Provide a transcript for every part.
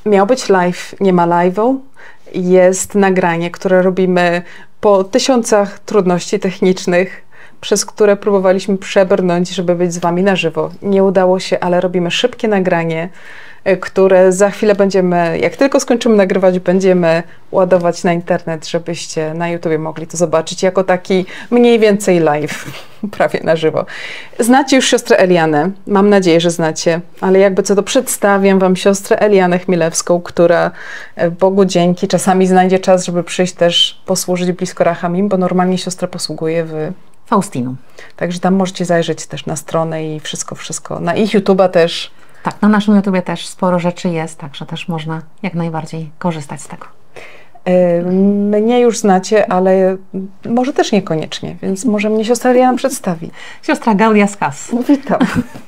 Miał być live, nie ma live'u. Jest nagranie, które robimy po tysiącach trudności technicznych, przez które próbowaliśmy przebrnąć, żeby być z wami na żywo. Nie udało się, ale robimy szybkie nagranie, które za chwilę będziemy, jak tylko skończymy nagrywać, będziemy ładować na internet, żebyście na YouTubie mogli to zobaczyć jako taki mniej więcej live, prawie na żywo. Znacie już siostrę Elianę, mam nadzieję, że znacie, ale jakby co to przedstawiam wam siostrę Elianę Chmielewską, która Bogu dzięki czasami znajdzie czas, żeby przyjść też posłużyć blisko Rachamim, bo normalnie siostra posługuje w Faustinu. Także tam możecie zajrzeć też na stronę i wszystko. Na ich YouTube'a też. Tak, na naszym YouTubie też sporo rzeczy jest, także też można jak najbardziej korzystać z tego. Mnie już znacie, ale może też niekoniecznie, więc może mnie siostra Eliana przedstawi. Siostra Gaudia z Kas. Witam.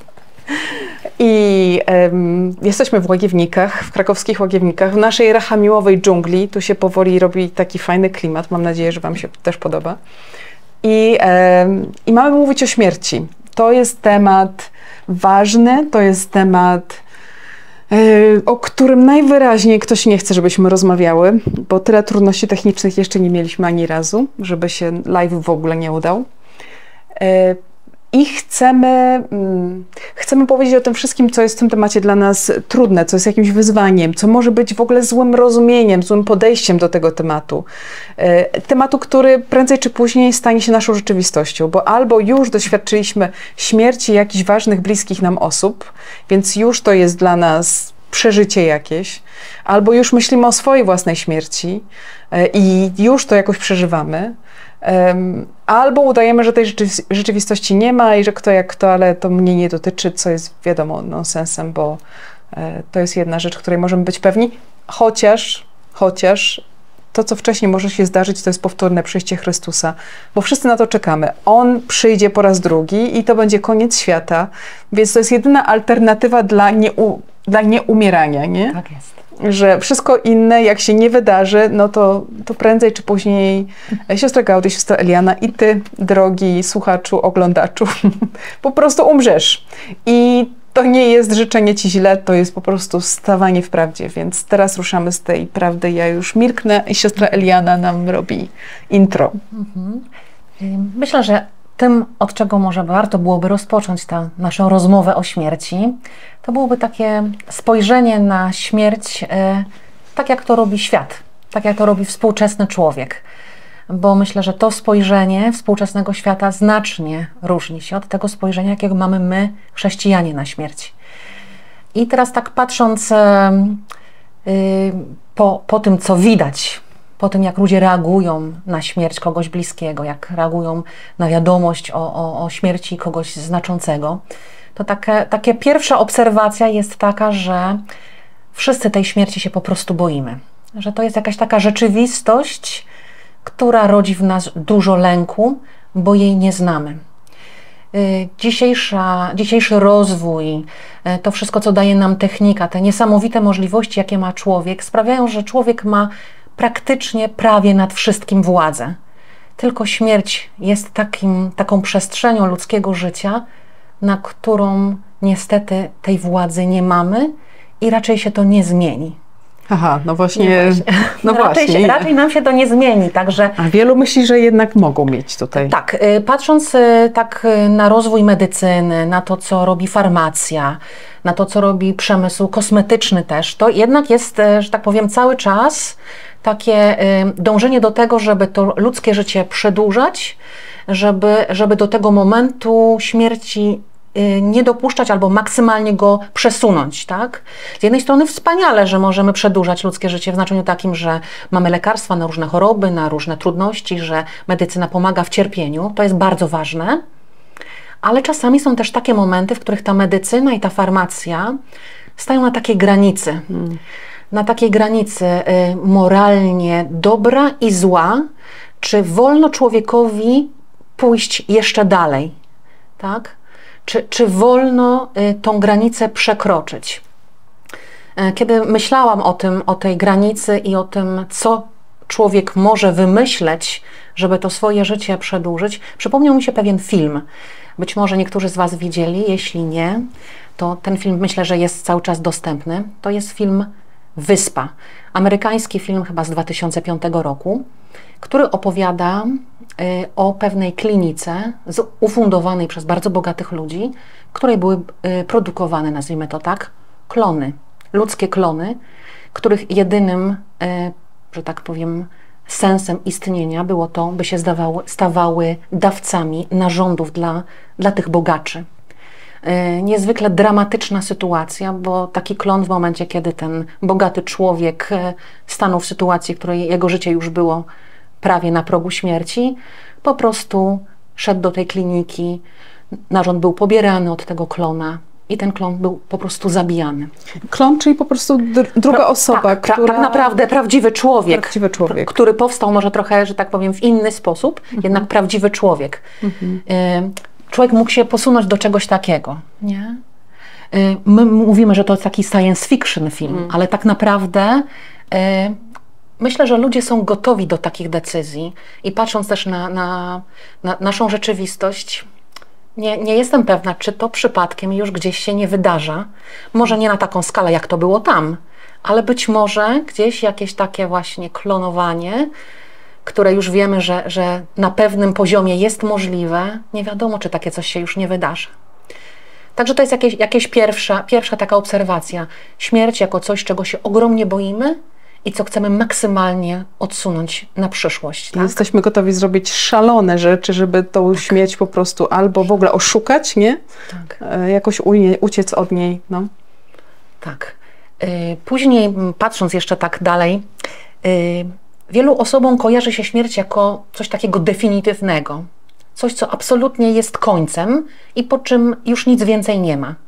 I jesteśmy w Łagiewnikach, w krakowskich Łagiewnikach, w naszej rachamiłowej dżungli. Tu się powoli robi taki fajny klimat. Mam nadzieję, że wam się też podoba. I mamy mówić o śmierci. To jest temat ważny, to jest temat, o którym najwyraźniej ktoś nie chce, żebyśmy rozmawiały, bo tyle trudności technicznych jeszcze nie mieliśmy ani razu, żeby się live w ogóle nie udał. I chcemy powiedzieć o tym wszystkim, co jest w tym temacie dla nas trudne, co jest jakimś wyzwaniem, co może być w ogóle złym rozumieniem, złym podejściem do tego tematu. Tematu, który prędzej czy później stanie się naszą rzeczywistością, bo albo już doświadczyliśmy śmierci jakichś ważnych, bliskich nam osób, więc już to jest dla nas przeżycie jakieś, albo już myślimy o swojej własnej śmierci i już to jakoś przeżywamy. Albo udajemy, że tej rzeczywistości nie ma i że kto jak kto, ale to mnie nie dotyczy, co jest wiadomo nonsensem, bo to jest jedna rzecz, której możemy być pewni, chociaż to, co wcześniej może się zdarzyć, to jest powtórne przyjście Chrystusa, bo wszyscy na to czekamy. On przyjdzie po raz drugi i to będzie koniec świata, więc to jest jedyna alternatywa dla nieumierania, nie? Tak jest. Że wszystko inne, jak się nie wydarzy, no to prędzej czy później siostra Gaudia, siostra Eliana i ty, drogi słuchaczu, oglądaczu, po prostu umrzesz. I to nie jest życzenie ci źle, to jest po prostu stawanie w prawdzie, więc teraz ruszamy z tej prawdy. Ja już milknę i siostra Eliana nam robi intro. Myślę, że tym, od czego może warto byłoby rozpocząć tę naszą rozmowę o śmierci, to byłoby takie spojrzenie na śmierć, tak jak to robi świat, tak jak to robi współczesny człowiek. Bo myślę, że to spojrzenie współczesnego świata znacznie różni się od tego spojrzenia, jakiego mamy my, chrześcijanie, na śmierć. I teraz tak patrząc po tym, co widać, po tym, jak ludzie reagują na śmierć kogoś bliskiego, jak reagują na wiadomość o śmierci kogoś znaczącego, to takie pierwsza obserwacja jest taka, że wszyscy tej śmierci się po prostu boimy. Że to jest jakaś taka rzeczywistość, która rodzi w nas dużo lęku, bo jej nie znamy. Dzisiejszy rozwój, to wszystko, co daje nam technika, te niesamowite możliwości, jakie ma człowiek, sprawiają, że człowiek ma praktycznie prawie nad wszystkim władzę. Tylko śmierć jest taką przestrzenią ludzkiego życia, na którą niestety tej władzy nie mamy i raczej się to nie zmieni. Aha, no właśnie. Raczej nam się to nie zmieni, także... A wielu myśli, że jednak mogą mieć tutaj. Tak, patrząc tak na rozwój medycyny, na to, co robi farmacja, na to, co robi przemysł kosmetyczny też, to jednak jest, że tak powiem, cały czas takie dążenie do tego, żeby to ludzkie życie przedłużać, żeby do tego momentu śmierci nie dopuszczać albo maksymalnie go przesunąć, tak? Z jednej strony wspaniale, że możemy przedłużać ludzkie życie w znaczeniu takim, że mamy lekarstwa na różne choroby, na różne trudności, że medycyna pomaga w cierpieniu, to jest bardzo ważne, ale czasami są też takie momenty, w których ta medycyna i ta farmacja stają na takiej granicy. Na takiej granicy moralnie dobra i zła, czy wolno człowiekowi pójść jeszcze dalej, tak? Czy wolno tą granicę przekroczyć? Kiedy myślałam o tej granicy i o tym, co człowiek może wymyśleć, żeby to swoje życie przedłużyć, przypomniał mi się pewien film. Być może niektórzy z Was widzieli, jeśli nie, to ten film myślę, że jest cały czas dostępny. To jest film Wyspa. Amerykański film chyba z 2005 roku, który opowiada o pewnej klinice ufundowanej przez bardzo bogatych ludzi, w której były produkowane, nazwijmy to tak, klony, ludzkie klony, których jedynym, że tak powiem, sensem istnienia było to, by się stawały dawcami narządów dla tych bogaczy. Niezwykle dramatyczna sytuacja, bo taki klon w momencie, kiedy ten bogaty człowiek stanął w sytuacji, w której jego życie już było prawie na progu śmierci, po prostu szedł do tej kliniki, narząd był pobierany od tego klona i ten klon był po prostu zabijany. Klon, czyli po prostu druga osoba, która... Tak naprawdę prawdziwy człowiek, który powstał może trochę, że tak powiem, w inny sposób, jednak prawdziwy człowiek. Człowiek mógł się posunąć do czegoś takiego, nie? My mówimy, że to jest taki science fiction film, ale tak naprawdę myślę, że ludzie są gotowi do takich decyzji i patrząc też na naszą rzeczywistość, nie jestem pewna, czy to przypadkiem już gdzieś się nie wydarza. Może nie na taką skalę, jak to było tam, ale być może gdzieś jakieś takie właśnie klonowanie, które już wiemy, że na pewnym poziomie jest możliwe, nie wiadomo, czy takie coś się już nie wydarzy. Także to jest jakieś pierwsza taka obserwacja. Śmierć jako coś, czego się ogromnie boimy i co chcemy maksymalnie odsunąć na przyszłość. Tak? Jesteśmy gotowi zrobić szalone rzeczy, żeby tą śmierć po prostu albo w ogóle oszukać, nie? Tak. Jakoś uciec od niej. No. Tak. Później, patrząc jeszcze tak dalej, wielu osobom kojarzy się śmierć jako coś takiego definitywnego. Coś, co absolutnie jest końcem i po czym już nic więcej nie ma.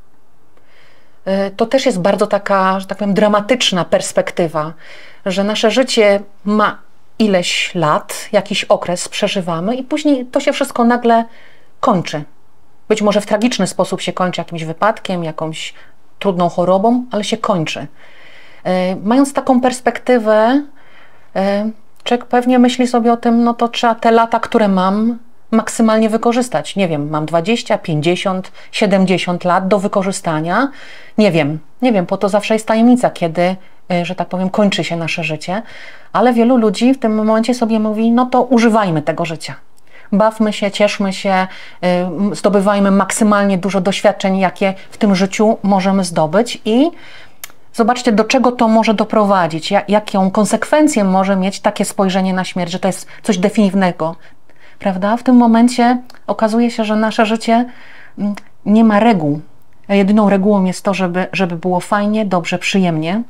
To też jest bardzo taka, że tak powiem, dramatyczna perspektywa, że nasze życie ma ileś lat, jakiś okres przeżywamy i później to się wszystko nagle kończy. Być może w tragiczny sposób się kończy jakimś wypadkiem, jakąś trudną chorobą, ale się kończy. Mając taką perspektywę, człowiek pewnie myśli sobie o tym, no to trzeba te lata, które mam, maksymalnie wykorzystać. Nie wiem, mam 20, 50, 70 lat do wykorzystania. Nie wiem, bo to zawsze jest tajemnica, kiedy, że tak powiem, kończy się nasze życie. Ale wielu ludzi w tym momencie sobie mówi, no to używajmy tego życia. Bawmy się, cieszmy się, zdobywajmy maksymalnie dużo doświadczeń, jakie w tym życiu możemy zdobyć i zobaczcie, do czego to może doprowadzić, jaką konsekwencję może mieć takie spojrzenie na śmierć, że to jest coś definitywnego. Prawda? W tym momencie okazuje się, że nasze życie nie ma reguł. Jedyną regułą jest to, żeby było fajnie, dobrze, przyjemnie,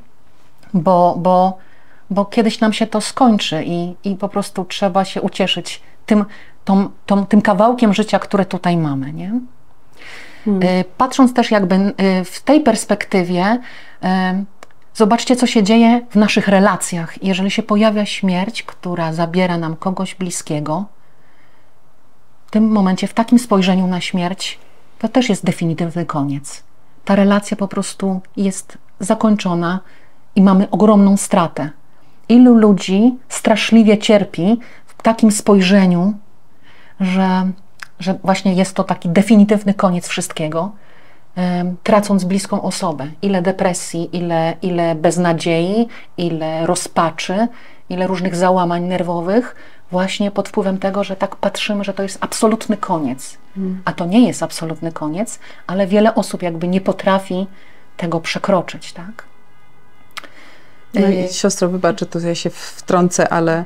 bo kiedyś nam się to skończy i po prostu trzeba się ucieszyć tym kawałkiem życia, które tutaj mamy. Nie? Patrząc też jakby w tej perspektywie, zobaczcie, co się dzieje w naszych relacjach. Jeżeli się pojawia śmierć, która zabiera nam kogoś bliskiego, w tym momencie, w takim spojrzeniu na śmierć, to też jest definitywny koniec. Ta relacja po prostu jest zakończona i mamy ogromną stratę. Ilu ludzi straszliwie cierpi w takim spojrzeniu, że właśnie jest to taki definitywny koniec wszystkiego, tracąc bliską osobę. Ile depresji, ile beznadziei, ile rozpaczy, ile różnych załamań nerwowych, właśnie pod wpływem tego, że tak patrzymy, że to jest absolutny koniec. A to nie jest absolutny koniec, ale wiele osób jakby nie potrafi tego przekroczyć, tak? No i siostro, wybacz, że tutaj się wtrącę, ale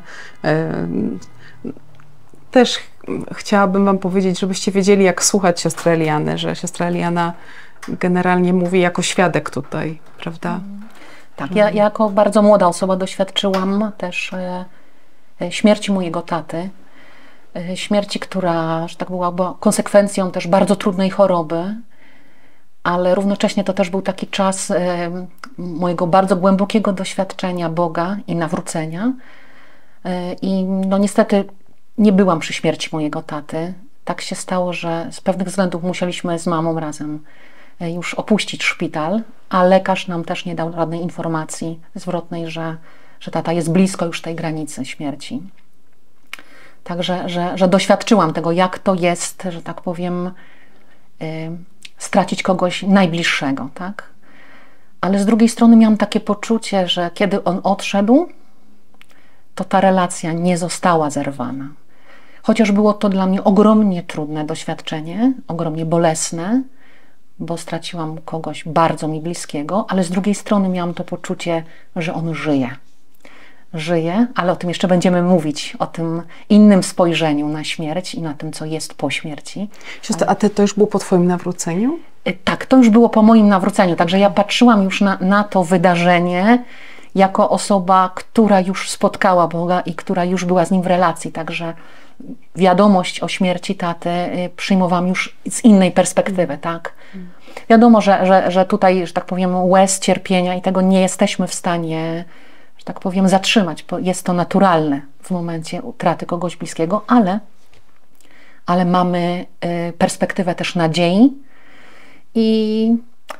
też chciałabym wam powiedzieć, żebyście wiedzieli, jak słuchać siostry Eliany, że siostra Eliana generalnie mówi jako świadek tutaj, prawda? Tak, ja jako bardzo młoda osoba doświadczyłam też śmierci mojego taty. Śmierci, która, że tak była konsekwencją też bardzo trudnej choroby, ale równocześnie to też był taki czas mojego bardzo głębokiego doświadczenia Boga i nawrócenia. I no niestety nie byłam przy śmierci mojego taty. Tak się stało, że z pewnych względów musieliśmy z mamą razem już opuścić szpital, a lekarz nam też nie dał żadnej informacji zwrotnej, że tata jest blisko już tej granicy śmierci. Także, że doświadczyłam tego, jak to jest, że tak powiem, stracić kogoś najbliższego, tak? ale z drugiej strony miałam takie poczucie, że kiedy on odszedł, to ta relacja nie została zerwana. Chociaż było to dla mnie ogromnie trudne doświadczenie, ogromnie bolesne, bo straciłam kogoś bardzo mi bliskiego, ale z drugiej strony miałam to poczucie, że on żyje. Żyje, ale o tym jeszcze będziemy mówić, o tym innym spojrzeniu na śmierć i na tym, co jest po śmierci. Siostra, a to już było po Twoim nawróceniu? Tak, to już było po moim nawróceniu, także ja patrzyłam już na to wydarzenie jako osoba, która już spotkała Boga i która już była z Nim w relacji, także wiadomość o śmierci taty przyjmowałam już z innej perspektywy, tak? Wiadomo, że tutaj, że tak powiem, łez, cierpienia i tego nie jesteśmy w stanie, że tak powiem, zatrzymać, bo jest to naturalne w momencie utraty kogoś bliskiego, ale mamy perspektywę też nadziei i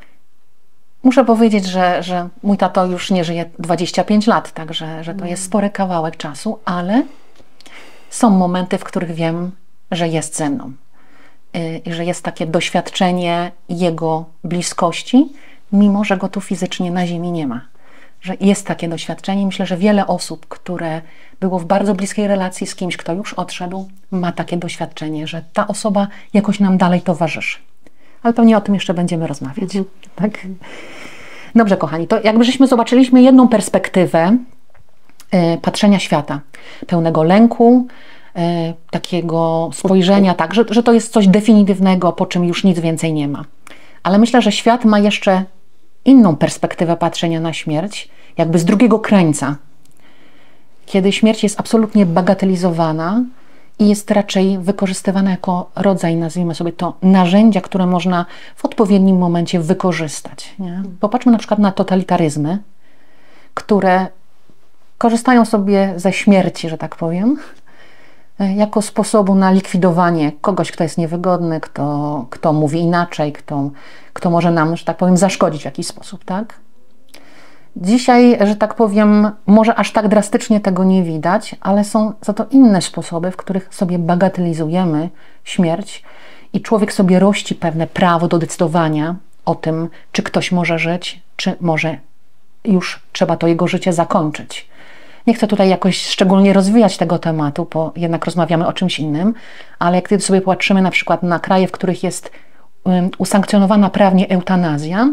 muszę powiedzieć, że mój tato już nie żyje 25 lat, także że to jest spory kawałek czasu, ale są momenty, w których wiem, że jest ze mną i że jest takie doświadczenie Jego bliskości, mimo że Go tu fizycznie na ziemi nie ma. Że jest takie doświadczenie. Myślę, że wiele osób, które było w bardzo bliskiej relacji z kimś, kto już odszedł, ma takie doświadczenie, że ta osoba jakoś nam dalej towarzyszy. Ale pewnie o tym jeszcze będziemy rozmawiać. Tak? Dobrze, kochani, to jakby żeśmy zobaczyliśmy jedną perspektywę patrzenia świata, pełnego lęku, takiego spojrzenia, tak, że to jest coś definitywnego, po czym już nic więcej nie ma. Ale myślę, że świat ma jeszcze inną perspektywę patrzenia na śmierć, jakby z drugiego krańca, kiedy śmierć jest absolutnie bagatelizowana i jest raczej wykorzystywana jako rodzaj, nazwijmy sobie to, narzędzia, które można w odpowiednim momencie wykorzystać. Nie? Popatrzmy na przykład na totalitaryzmy, które korzystają sobie ze śmierci, że tak powiem, jako sposobu na likwidowanie kogoś, kto jest niewygodny, kto mówi inaczej, kto może nam, że tak powiem, zaszkodzić w jakiś sposób, tak? Dzisiaj, że tak powiem, może aż tak drastycznie tego nie widać, ale są za to inne sposoby, w których sobie bagatelizujemy śmierć i człowiek sobie rości pewne prawo do decydowania o tym, czy ktoś może żyć, czy może już trzeba to jego życie zakończyć. Nie chcę tutaj jakoś szczególnie rozwijać tego tematu, bo jednak rozmawiamy o czymś innym, ale jak sobie popatrzymy na przykład na kraje, w których jest usankcjonowana prawnie eutanazja,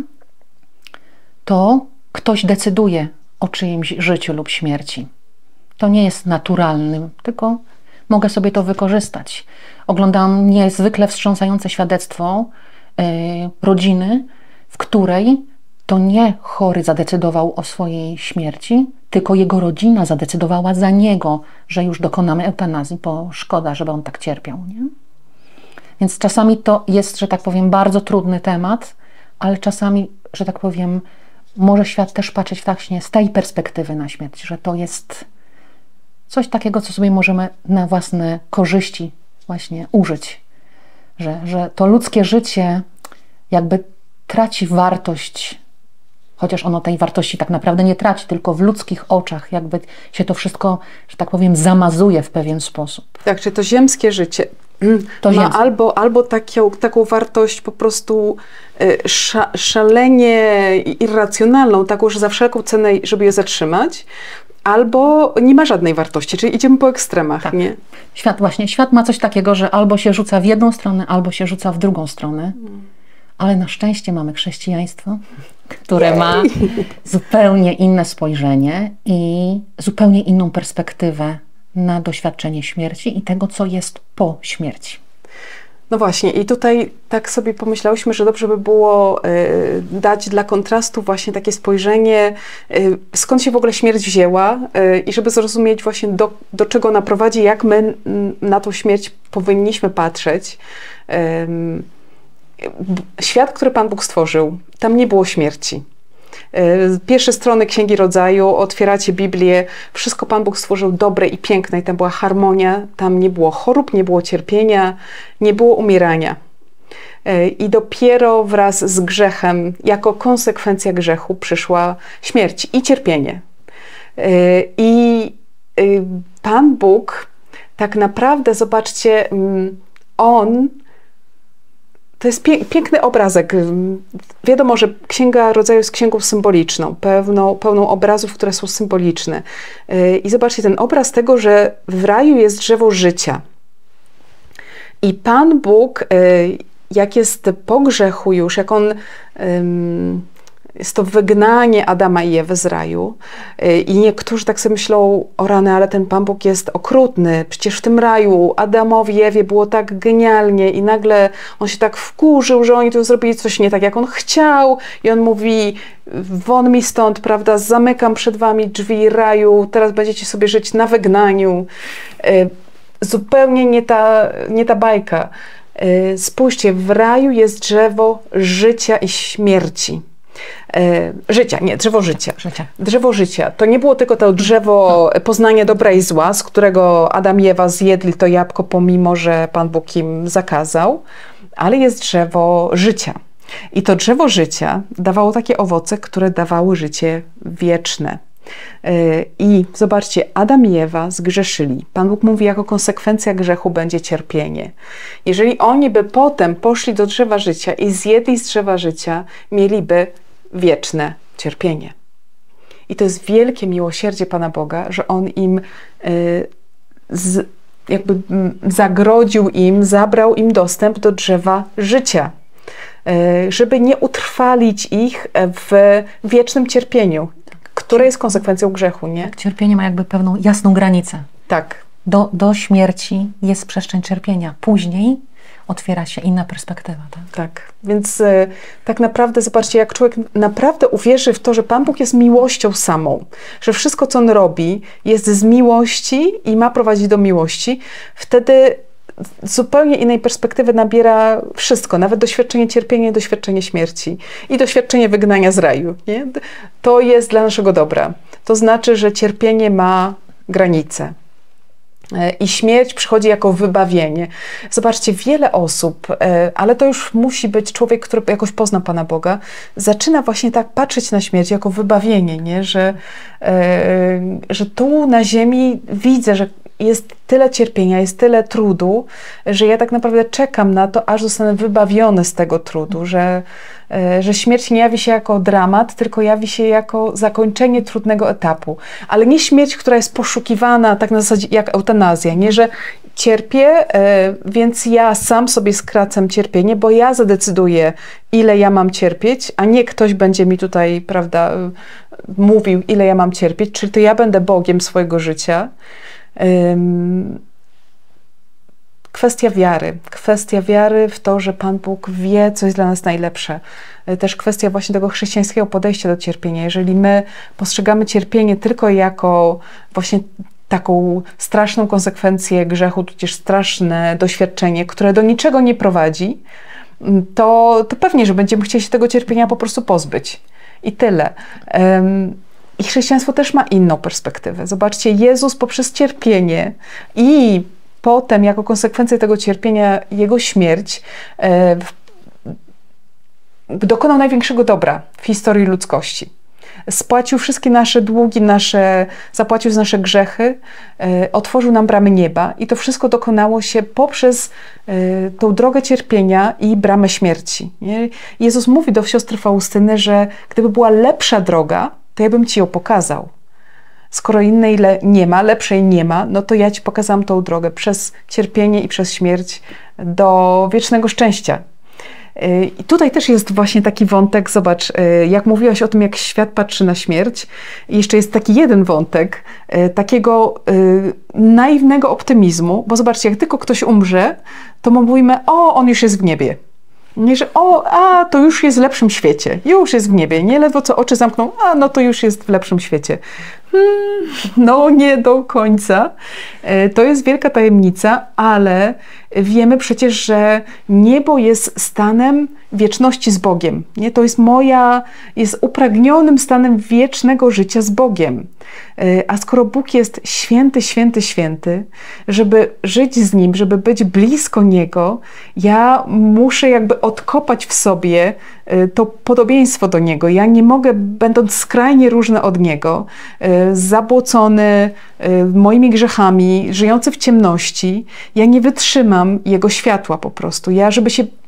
to ktoś decyduje o czyimś życiu lub śmierci. To nie jest naturalnym, tylko mogę sobie to wykorzystać. Oglądam niezwykle wstrząsające świadectwo rodziny, w której to nie chory zadecydował o swojej śmierci, tylko jego rodzina zadecydowała za niego, że już dokonamy eutanazji, bo szkoda, żeby on tak cierpiał. Nie? Więc czasami to jest, że tak powiem, bardzo trudny temat, ale czasami, że tak powiem, może świat też patrzeć właśnie z tej perspektywy na śmierć, że to jest coś takiego, co sobie możemy na własne korzyści właśnie użyć. Że to ludzkie życie jakby traci wartość, chociaż ono tej wartości tak naprawdę nie traci, tylko w ludzkich oczach jakby się to wszystko, że tak powiem, zamazuje w pewien sposób. Tak, czy to ziemskie życie to ma albo taką wartość po prostu szalenie irracjonalną, taką, że za wszelką cenę, żeby je zatrzymać, albo nie ma żadnej wartości, czyli idziemy po ekstremach. Tak. Nie? Świat ma coś takiego, że albo się rzuca w jedną stronę, albo się rzuca w drugą stronę. Ale na szczęście mamy chrześcijaństwo, które ma zupełnie inne spojrzenie i zupełnie inną perspektywę na doświadczenie śmierci i tego, co jest po śmierci. No właśnie, i tutaj tak sobie pomyślałyśmy, że dobrze by było dać dla kontrastu właśnie takie spojrzenie, skąd się w ogóle śmierć wzięła i żeby zrozumieć właśnie do czego ona prowadzi, jak my na tą śmierć powinniśmy patrzeć. Świat, który Pan Bóg stworzył, tam nie było śmierci. Pierwsze strony Księgi Rodzaju, otwieracie Biblię, wszystko Pan Bóg stworzył dobre i piękne i tam była harmonia, tam nie było chorób, nie było cierpienia, nie było umierania. I dopiero wraz z grzechem, jako konsekwencja grzechu przyszła śmierć i cierpienie. I Pan Bóg tak naprawdę, zobaczcie, On To jest piękny obrazek. Wiadomo, że Księga Rodzaju jest księgą symboliczną, pełną obrazów, które są symboliczne. I zobaczcie, ten obraz tego, że w raju jest drzewo życia. I Pan Bóg, jak jest po grzechu już, jak On... Jest to wygnanie Adama i Ewy z raju. I niektórzy tak sobie myślą, o rany, ale ten Pan Bóg jest okrutny. Przecież w tym raju Adamowi i Ewie było tak genialnie i nagle on się tak wkurzył, że oni tu zrobili coś nie tak, jak on chciał. I on mówi, won mi stąd, prawda, zamykam przed wami drzwi raju, teraz będziecie sobie żyć na wygnaniu. Zupełnie nie ta bajka. Spójrzcie, w raju jest drzewo życia i śmierci. Drzewo życia. Drzewo życia. To nie było tylko to drzewo poznania dobra i zła, z którego Adam i Ewa zjedli to jabłko, pomimo że Pan Bóg im zakazał, ale jest drzewo życia. I to drzewo życia dawało takie owoce, które dawały życie wieczne. I zobaczcie, Adam i Ewa zgrzeszyli. Pan Bóg mówi, jako konsekwencja grzechu będzie cierpienie. Jeżeli oni by potem poszli do drzewa życia i zjedli z drzewa życia, mieliby wieczne cierpienie. I to jest wielkie miłosierdzie Pana Boga, że On im zagrodził im, zabrał im dostęp do drzewa życia, żeby nie utrwalić ich w wiecznym cierpieniu, które jest konsekwencją grzechu, nie? Tak, cierpienie ma jakby pewną jasną granicę. Tak. Do śmierci jest przestrzeń cierpienia. Później otwiera się inna perspektywa. Tak? Tak. Więc tak naprawdę zobaczcie, jak człowiek naprawdę uwierzy w to, że Pan Bóg jest miłością samą, że wszystko, co On robi, jest z miłości i ma prowadzić do miłości, wtedy zupełnie innej perspektywy nabiera wszystko, nawet doświadczenie cierpienia, doświadczenie śmierci i doświadczenie wygnania z raju. Nie? To jest dla naszego dobra. To znaczy, że cierpienie ma granice. I śmierć przychodzi jako wybawienie. Zobaczcie, wiele osób, ale to już musi być człowiek, który jakoś pozna Pana Boga, zaczyna właśnie tak patrzeć na śmierć jako wybawienie, nie? Że tu na ziemi widzę, że jest tyle cierpienia, jest tyle trudu, że ja tak naprawdę czekam na to, aż zostanę wybawiony z tego trudu, że śmierć nie jawi się jako dramat, tylko jawi się jako zakończenie trudnego etapu. Ale nie śmierć, która jest poszukiwana tak na zasadzie jak eutanazja, nie, że cierpię, więc ja sam sobie skracam cierpienie, bo ja zadecyduję, ile ja mam cierpieć, a nie ktoś będzie mi tutaj, prawda, mówił, ile ja mam cierpieć, czyli to ja będę Bogiem swojego życia. Kwestia wiary w to, że Pan Bóg wie, co jest dla nas najlepsze. Też kwestia właśnie tego chrześcijańskiego podejścia do cierpienia. Jeżeli my postrzegamy cierpienie tylko jako właśnie taką straszną konsekwencję grzechu, tudzież straszne doświadczenie, które do niczego nie prowadzi, to pewnie, że będziemy chcieli się tego cierpienia po prostu pozbyć. I tyle. I chrześcijaństwo też ma inną perspektywę. Zobaczcie, Jezus poprzez cierpienie i potem jako konsekwencję tego cierpienia Jego śmierć dokonał największego dobra w historii ludzkości. Spłacił wszystkie nasze długi, zapłacił za nasze grzechy, otworzył nam bramy nieba i to wszystko dokonało się poprzez tą drogę cierpienia i bramę śmierci. Nie? Jezus mówi do siostry Faustyny, że gdyby była lepsza droga, to ja bym ci ją pokazał. Skoro innej nie ma, lepszej nie ma, no to ja ci pokazałam tą drogę przez cierpienie i przez śmierć do wiecznego szczęścia. I tutaj też jest właśnie taki wątek, zobacz, jak mówiłaś o tym, jak świat patrzy na śmierć, jeszcze jest taki jeden wątek, takiego naiwnego optymizmu, bo zobaczcie, jak tylko ktoś umrze, to mówimy, o, on już jest w niebie. Nie, że to już jest w lepszym świecie, już jest w niebie, nie ledwo co oczy zamkną, no to już jest w lepszym świecie. No nie do końca. To jest wielka tajemnica, ale wiemy przecież, że niebo jest stanem wieczności z Bogiem. Nie? To jest upragnionym stanem wiecznego życia z Bogiem. A skoro Bóg jest święty, święty, święty, żeby żyć z Nim, żeby być blisko Niego, ja muszę jakby odkopać w sobie to podobieństwo do Niego. Ja nie mogę, będąc skrajnie różny od Niego, zabłocony moimi grzechami, żyjący w ciemności, ja nie wytrzymam Jego światła po prostu. Ja, żeby się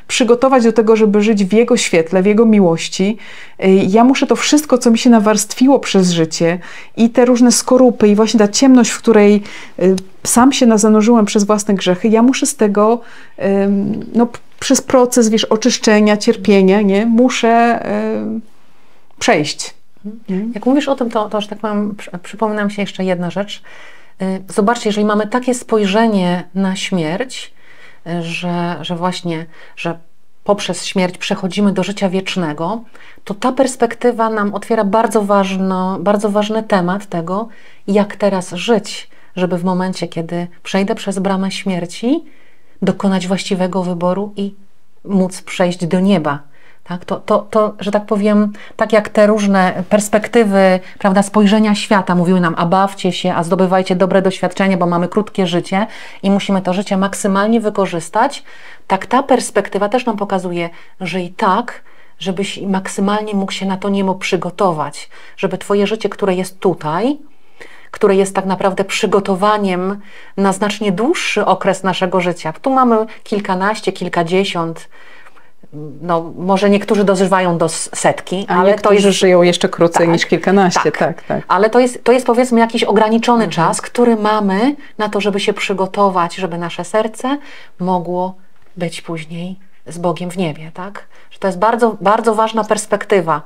przygotować do tego, żeby żyć w Jego świetle, w Jego miłości. Ja muszę to wszystko, co mi się nawarstwiło przez życie i te różne skorupy i właśnie ta ciemność, w której sam się zanurzyłem przez własne grzechy, ja muszę z tego, no, przez proces, wiesz, oczyszczenia, cierpienia, nie, muszę przejść. Jak mówisz o tym, to że tak powiem, przypomina mi się jeszcze jedna rzecz. Zobaczcie, jeżeli mamy takie spojrzenie na śmierć, że właśnie, że poprzez śmierć przechodzimy do życia wiecznego, to ta perspektywa nam otwiera bardzo ważny temat tego, jak teraz żyć, żeby w momencie, kiedy przejdę przez bramę śmierci, dokonać właściwego wyboru i móc przejść do nieba. Tak? To, że tak powiem, tak jak te różne perspektywy, prawda, spojrzenia świata mówiły nam, a bawcie się, a zdobywajcie dobre doświadczenie, bo mamy krótkie życie i musimy to życie maksymalnie wykorzystać, tak ta perspektywa też nam pokazuje, żyj tak, żebyś maksymalnie mógł się na to niebo przygotować, żeby twoje życie, które jest tutaj, które jest tak naprawdę przygotowaniem na znacznie dłuższy okres naszego życia. Tu mamy kilkanaście, kilkadziesiąt, no może niektórzy dożywają do setki, ale to jest, żyją jeszcze krócej niż kilkanaście. Tak. Ale to jest powiedzmy jakiś ograniczony czas, który mamy na to, żeby się przygotować, żeby nasze serce mogło być później z Bogiem w niebie, tak? Że to jest bardzo ważna perspektywa.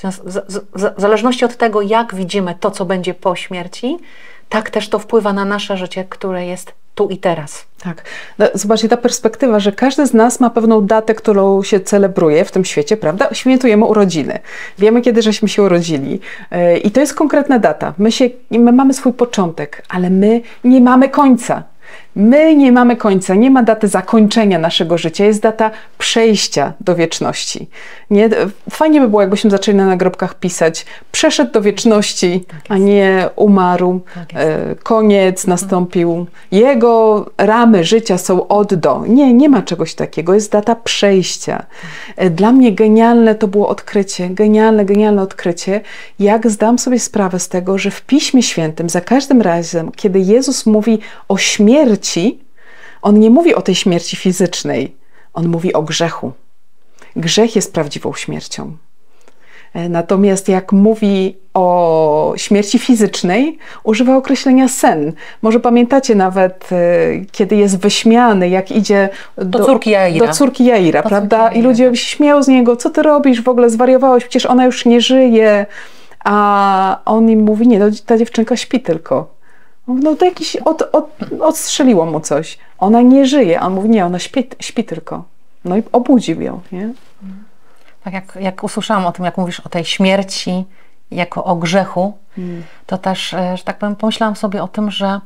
W zależności od tego, jak widzimy to, co będzie po śmierci, tak też to wpływa na nasze życie, które jest tu i teraz. Tak. No, zobaczcie, ta perspektywa, że każdy z nas ma pewną datę, którą się celebruje w tym świecie, prawda? Świętujemy urodziny. Wiemy, kiedy żeśmy się urodzili. I to jest konkretna data. My mamy swój początek, ale my nie mamy końca. My nie mamy końca, nie ma daty zakończenia naszego życia, jest data przejścia do wieczności. Nie? Fajnie by było, jakbyśmy zaczęli na nagrobkach pisać, przeszedł do wieczności, a nie umarł, koniec nastąpił, jego ramy życia są od do. Nie ma czegoś takiego, jest data przejścia. Dla mnie genialne to było odkrycie, genialne odkrycie, jak zdam sobie sprawę z tego, że w Piśmie Świętym za każdym razem, kiedy Jezus mówi o śmierci, On nie mówi o tej śmierci fizycznej, On mówi o grzechu. Grzech jest prawdziwą śmiercią. Natomiast jak mówi o śmierci fizycznej, używa określenia sen. Może pamiętacie nawet, kiedy jest wyśmiany, jak idzie do córki Jaira, prawda? I ludzie się śmieją z niego, co ty robisz, w ogóle zwariowałeś, przecież ona już nie żyje. A on im mówi, nie, ta dziewczynka śpi tylko. No to jakiś odstrzeliło mu coś. Ona nie żyje. A on mówi, nie, ona śpi tylko. No i obudził ją, nie? Tak jak usłyszałam o tym, jak mówisz o tej śmierci jako o grzechu, to też, że tak powiem, pomyślałam sobie o tym, że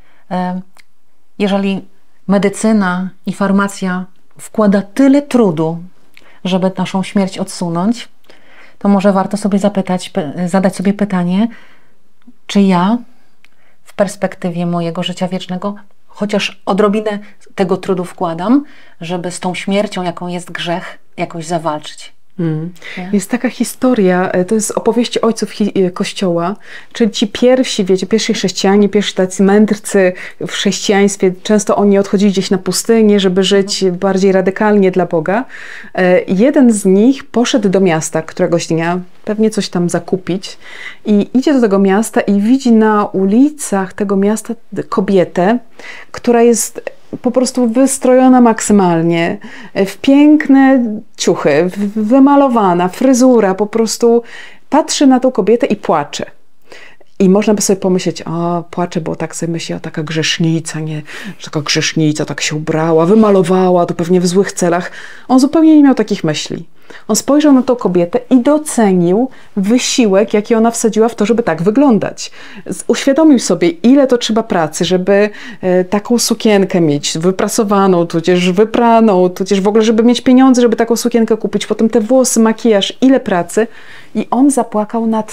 jeżeli medycyna i farmacja wkłada tyle trudu, żeby naszą śmierć odsunąć, to może warto sobie zadać sobie pytanie, czy ja w perspektywie mojego życia wiecznego chociaż odrobinę tego trudu wkładam, żeby z tą śmiercią, jaką jest grzech, jakoś zawalczyć. Jest taka historia, to jest opowieści ojców Kościoła, czyli ci pierwsi, wiecie, pierwsi chrześcijanie, pierwsi tacy mędrcy w chrześcijaństwie, często oni odchodzili gdzieś na pustynię, żeby żyć bardziej radykalnie dla Boga. Jeden z nich poszedł do miasta któregoś dnia, pewnie coś tam zakupić i idzie do tego miasta i widzi na ulicach tego miasta kobietę, która jest po prostu wystrojona maksymalnie, w piękne ciuchy, wymalowana, fryzura, po prostu patrzy na tą kobietę i płacze. I można by sobie pomyśleć, płacze, bo tak sobie myśli, taka grzesznica, nie, że taka grzesznica tak się ubrała, wymalowała, to pewnie w złych celach. On zupełnie nie miał takich myśli. On spojrzał na tą kobietę i docenił wysiłek, jaki ona wsadziła w to, żeby tak wyglądać. Uświadomił sobie, ile to trzeba pracy, żeby taką sukienkę mieć, wyprasowaną, tudzież wypraną, tudzież w ogóle, żeby mieć pieniądze, żeby taką sukienkę kupić, potem te włosy, makijaż, ile pracy. I on zapłakał nad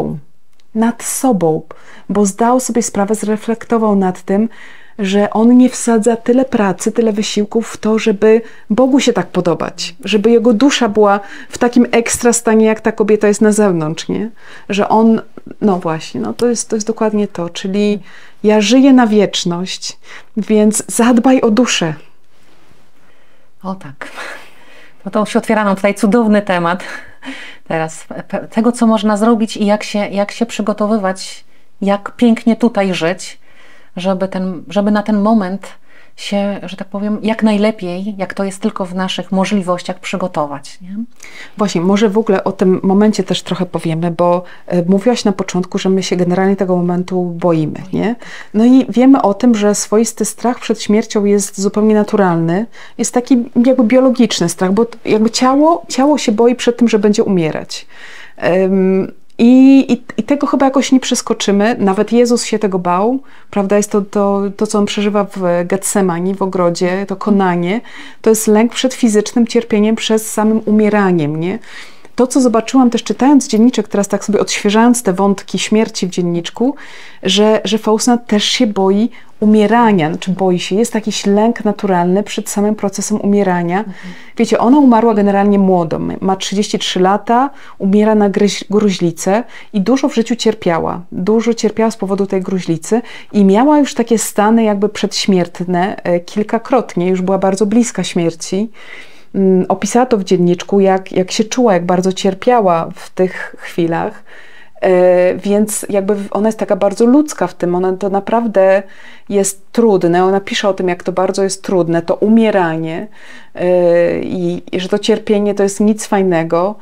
sobą, bo zdał sobie sprawę, zreflektował nad tym, że on nie wsadza tyle pracy, tyle wysiłków w to, żeby Bogu się tak podobać, żeby jego dusza była w takim ekstra stanie, jak ta kobieta jest na zewnątrz, nie? Że on, no właśnie, to jest dokładnie to, czyli ja żyję na wieczność, więc zadbaj o duszę. O tak. To się otwiera nam tutaj cudowny temat teraz, tego co można zrobić i jak się przygotowywać, jak pięknie tutaj żyć, żeby na ten moment się, że tak powiem, jak najlepiej, jak to jest tylko w naszych możliwościach, przygotować. Nie? Właśnie, może w ogóle o tym momencie też trochę powiemy, bo mówiłaś na początku, że my się generalnie tego momentu boimy, nie? No i wiemy o tym, że swoisty strach przed śmiercią jest zupełnie naturalny, jest taki jakby biologiczny strach, bo jakby ciało się boi przed tym, że będzie umierać. I tego chyba jakoś nie przeskoczymy. Nawet Jezus się tego bał. Prawda? Jest to, co on przeżywa w Getsemani, w ogrodzie, to konanie. To jest lęk przed fizycznym cierpieniem, przed samym umieraniem. Nie? To, co zobaczyłam też czytając dzienniczek, teraz tak sobie odświeżając te wątki śmierci w dzienniczku, że Faustyna też się boi umierania, znaczy boi się, jest jakiś lęk naturalny przed samym procesem umierania. Wiecie, ona umarła generalnie młodo, ma 33 lata, umiera na gruźlicę i dużo w życiu cierpiała. Dużo cierpiała z powodu tej gruźlicy i miała już takie stany jakby przedśmiertne kilkakrotnie, już była bardzo bliska śmierci. Opisała to w dzienniczku, jak się czuła, jak bardzo cierpiała w tych chwilach. Więc jakby ona jest taka bardzo ludzka w tym, to naprawdę jest trudne, ona pisze o tym, jak to bardzo jest trudne, to umieranie i że to cierpienie to jest nic fajnego.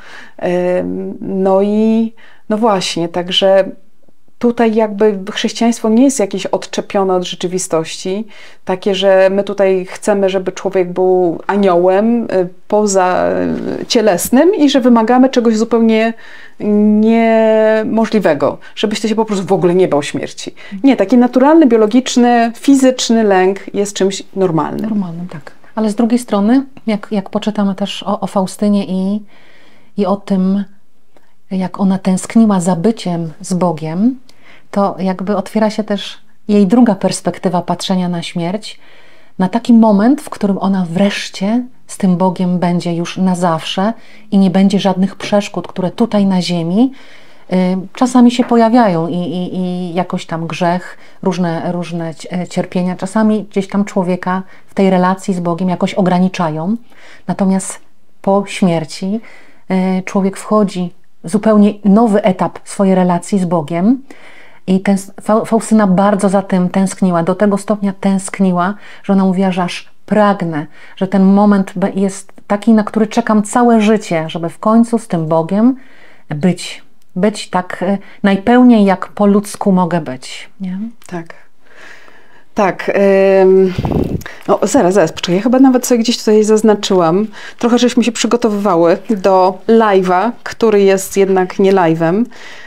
No właśnie, także tutaj jakby chrześcijaństwo nie jest jakieś odczepione od rzeczywistości, takie, że my tutaj chcemy, żeby człowiek był aniołem poza cielesnym i że wymagamy czegoś zupełnie niemożliwego, żebyś ty się po prostu w ogóle nie bał śmierci. Nie, taki naturalny, biologiczny, fizyczny lęk jest czymś normalnym. Normalnym, tak. Ale z drugiej strony, jak poczytamy też o Faustynie i o tym, jak ona tęskniła za byciem z Bogiem, to jakby otwiera się też jej druga perspektywa patrzenia na śmierć, na taki moment, w którym ona wreszcie z tym Bogiem będzie już na zawsze i nie będzie żadnych przeszkód, które tutaj na ziemi czasami się pojawiają i jakoś tam grzech, różne cierpienia, czasami gdzieś tam człowieka w tej relacji z Bogiem jakoś ograniczają. Natomiast po śmierci człowiek wchodzi w zupełnie nowy etap swojej relacji z Bogiem i Faustyna bardzo za tym tęskniła, do tego stopnia tęskniła, że ona mówiła, że aż pragnę, że ten moment jest taki, na który czekam całe życie, żeby w końcu z tym Bogiem być tak najpełniej, jak po ludzku mogę być. Nie? Tak. Tak. No zaraz, poczekaj, ja chyba nawet sobie gdzieś tutaj zaznaczyłam. Trochę żeśmy się przygotowywały do live'a, który jest jednak nie live'em.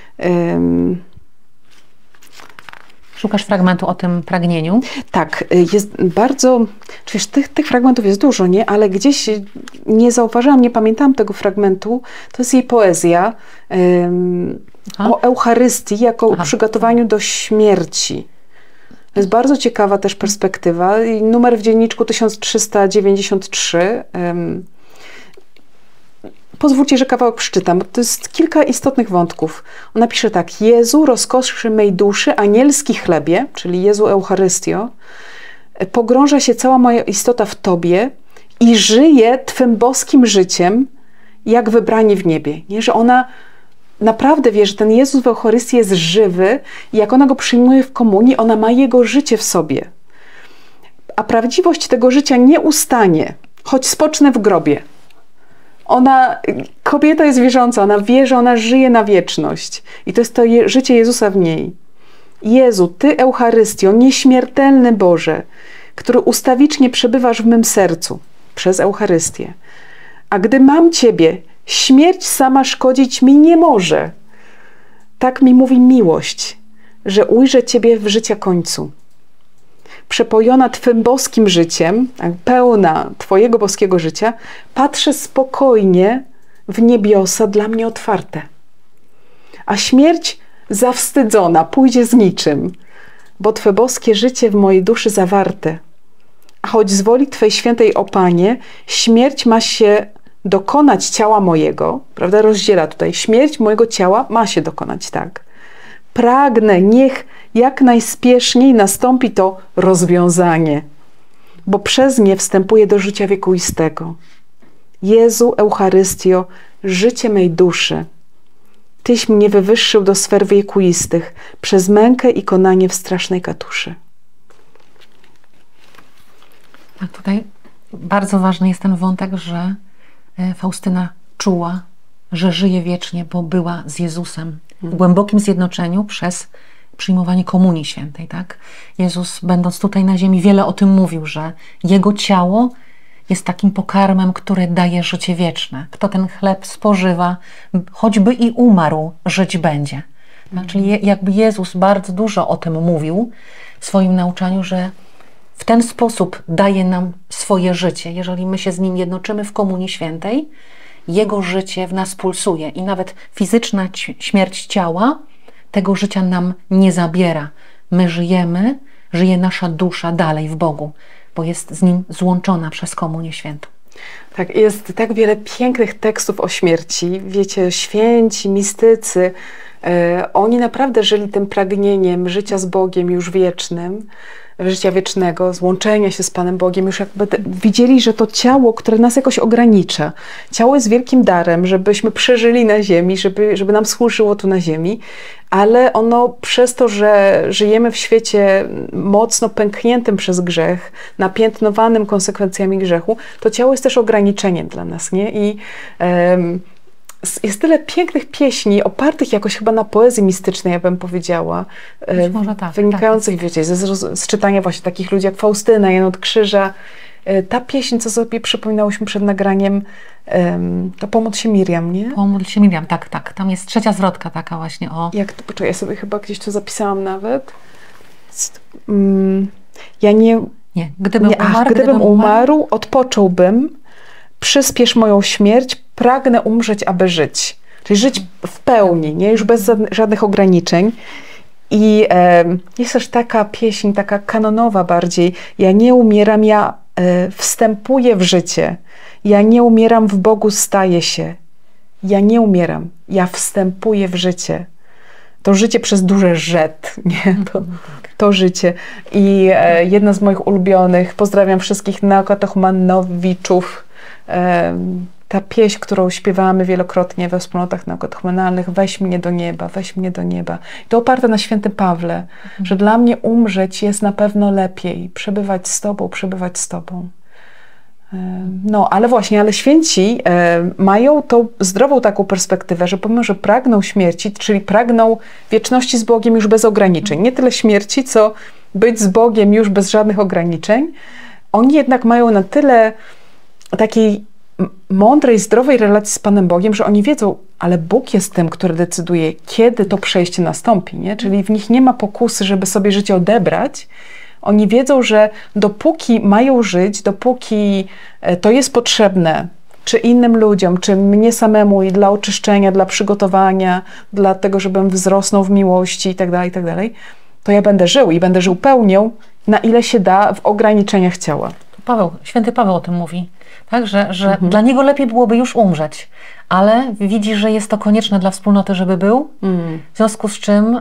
Szukasz fragmentu o tym pragnieniu? Tak, jest bardzo, przecież tych fragmentów jest dużo, nie? Ale gdzieś nie zauważyłam, nie pamiętałam tego fragmentu. To jest jej poezja o Eucharystii jako przygotowaniu do śmierci. To jest bardzo ciekawa też perspektywa. Numer w dzienniczku 1393. Pozwólcie, że kawałek przeczytam, bo to jest kilka istotnych wątków. Ona pisze tak: Jezu, rozkoszy mej duszy, anielski chlebie, czyli Jezu Eucharystio, pogrąża się cała moja istota w Tobie i żyje Twym boskim życiem, jak wybrani w niebie. Nie? Że ona naprawdę wie, że ten Jezus w Eucharystii jest żywy i jak ona Go przyjmuje w komunii, ona ma Jego życie w sobie. A prawdziwość tego życia nie ustanie, choć spocznę w grobie. Kobieta jest wierząca, ona wie, że ona żyje na wieczność. I to jest to życie Jezusa w niej. Jezu, Ty Eucharystio, nieśmiertelny Boże, który ustawicznie przebywasz w mym sercu przez Eucharystię. A gdy mam Ciebie, śmierć sama szkodzić mi nie może. Tak mi mówi miłość, że ujrzę Ciebie w życia końcu. Przepojona Twym boskim życiem, pełna Twojego boskiego życia, patrzę spokojnie w niebiosa dla mnie otwarte. A śmierć zawstydzona pójdzie z niczym, bo Twe boskie życie w mojej duszy zawarte. A choć z woli Twej świętej, o Panie, śmierć ma się dokonać ciała mojego, prawda, rozdziela tutaj, śmierć mojego ciała ma się dokonać, tak. Pragnę, niech jak najspieszniej nastąpi to rozwiązanie, bo przez nie wstępuję do życia wiekuistego. Jezu Eucharystio, życie mej duszy. Tyś mnie wywyższył do sfer wiekuistych przez mękę i konanie w strasznej katuszy. A tutaj bardzo ważny jest ten wątek, że Faustyna czuła, że żyje wiecznie, bo była z Jezusem w głębokim zjednoczeniu przez przyjmowanie Komunii Świętej, tak? Jezus, będąc tutaj na ziemi, wiele o tym mówił, że Jego ciało jest takim pokarmem, który daje życie wieczne. Kto ten chleb spożywa, choćby i umarł, żyć będzie. Czyli jakby Jezus bardzo dużo o tym mówił w swoim nauczaniu, że w ten sposób daje nam swoje życie. Jeżeli my się z Nim jednoczymy w Komunii Świętej, Jego życie w nas pulsuje i nawet fizyczna śmierć ciała tego życia nam nie zabiera. My żyjemy, żyje nasza dusza dalej w Bogu, bo jest z Nim złączona przez Komunię Świętą. Tak, jest tak wiele pięknych tekstów o śmierci. Wiecie, święci, mistycy, oni naprawdę żyli tym pragnieniem życia z Bogiem już wiecznym, życia wiecznego, złączenia się z Panem Bogiem, już jakby widzieli, że to ciało, które nas jakoś ogranicza. Ciało jest wielkim darem, żebyśmy przeżyli na ziemi, żeby nam służyło tu na ziemi, ale ono przez to, że żyjemy w świecie mocno pękniętym przez grzech, napiętnowanym konsekwencjami grzechu, to ciało jest też ograniczeniem dla nas, nie? I jest tyle pięknych pieśni, opartych jakoś chyba na poezji mistycznej, ja bym powiedziała. Być może tak, wynikających, wiecie, z czytania właśnie takich ludzi jak Faustyna, Jan od Krzyża. Ta pieśń, co sobie przypominałyśmy przed nagraniem, to Pomódl się Miriam, nie? Pomódl się Miriam, tak, tak. Tam jest trzecia zwrotka taka właśnie o... Jak to, poczekaj, ja sobie chyba gdzieś to zapisałam nawet. Ja nie... Nie, gdybym umarł, odpocząłbym, przyspiesz moją śmierć, pragnę umrzeć, aby żyć. Czyli żyć w pełni, nie? Już bez żadnych ograniczeń. I jest też taka pieśń, taka kanonowa bardziej. Ja nie umieram, ja wstępuję w życie. Ja nie umieram, w Bogu staję się. Ja nie umieram, ja wstępuję w życie. To życie przez duże rzet, nie? To życie. I jedna z moich ulubionych, pozdrawiam wszystkich neokatechumanowiczów, ta pieśń, którą śpiewamy wielokrotnie we wspólnotach neokatechumenalnych, weź mnie do nieba, weź mnie do nieba. I to oparte na świętym Pawle, że dla mnie umrzeć jest na pewno lepiej, przebywać z Tobą, przebywać z Tobą. No, ale właśnie, ale święci mają tą zdrową taką perspektywę, że pomimo, że pragną śmierci, czyli pragną wieczności z Bogiem już bez ograniczeń, nie tyle śmierci, co być z Bogiem już bez żadnych ograniczeń, oni jednak mają na tyle takiej mądrej, zdrowej relacji z Panem Bogiem, że oni wiedzą, ale Bóg jest tym, który decyduje, kiedy to przejście nastąpi, nie? Czyli w nich nie ma pokusy, żeby sobie życie odebrać. Oni wiedzą, że dopóki mają żyć, dopóki to jest potrzebne, czy innym ludziom, czy mnie samemu i dla oczyszczenia, dla przygotowania, dla tego, żebym wzrosnął w miłości i tak dalej, to ja będę żył i będę żył pełnią, na ile się da w ograniczeniach ciała. Święty Paweł o tym mówi, tak? Że dla niego lepiej byłoby już umrzeć, ale widzi, że jest to konieczne dla wspólnoty, żeby był, w związku z czym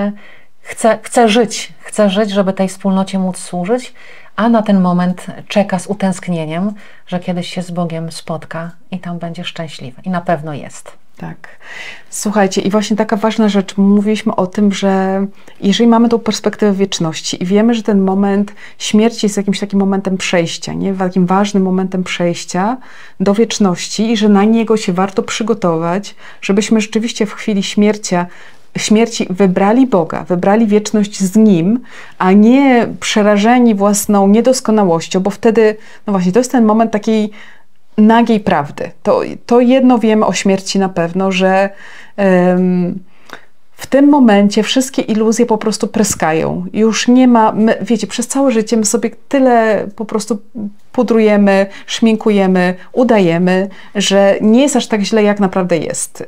chce żyć, żeby tej wspólnocie móc służyć, a na ten moment czeka z utęsknieniem, że kiedyś się z Bogiem spotka i tam będzie szczęśliwy. I na pewno jest. Tak. Słuchajcie, i właśnie taka ważna rzecz, mówiliśmy o tym, że jeżeli mamy tą perspektywę wieczności i wiemy, że ten moment śmierci jest jakimś takim momentem przejścia, nie? Takim ważnym momentem przejścia do wieczności i że na niego się warto przygotować, żebyśmy rzeczywiście w chwili śmierci wybrali Boga, wybrali wieczność z Nim, a nie przerażeni własną niedoskonałością, bo wtedy, no właśnie, to jest ten moment takiej nagiej prawdy. To jedno wiemy o śmierci na pewno, że w tym momencie wszystkie iluzje po prostu pryskają. Już nie ma, wiecie, przez całe życie my sobie tyle po prostu pudrujemy, szminkujemy, udajemy, że nie jest aż tak źle, jak naprawdę jest.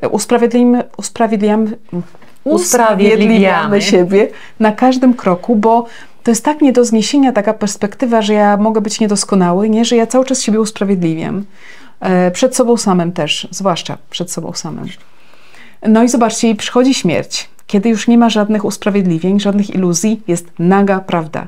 Usprawiedliwiamy siebie na każdym kroku, bo to jest tak nie do zniesienia taka perspektywa, że ja mogę być niedoskonały, nie? Że ja cały czas siebie usprawiedliwiam. Przed sobą samym też, zwłaszcza przed sobą samym. No i zobaczcie, przychodzi śmierć. kiedy już nie ma żadnych usprawiedliwień, żadnych iluzji, jest naga prawda.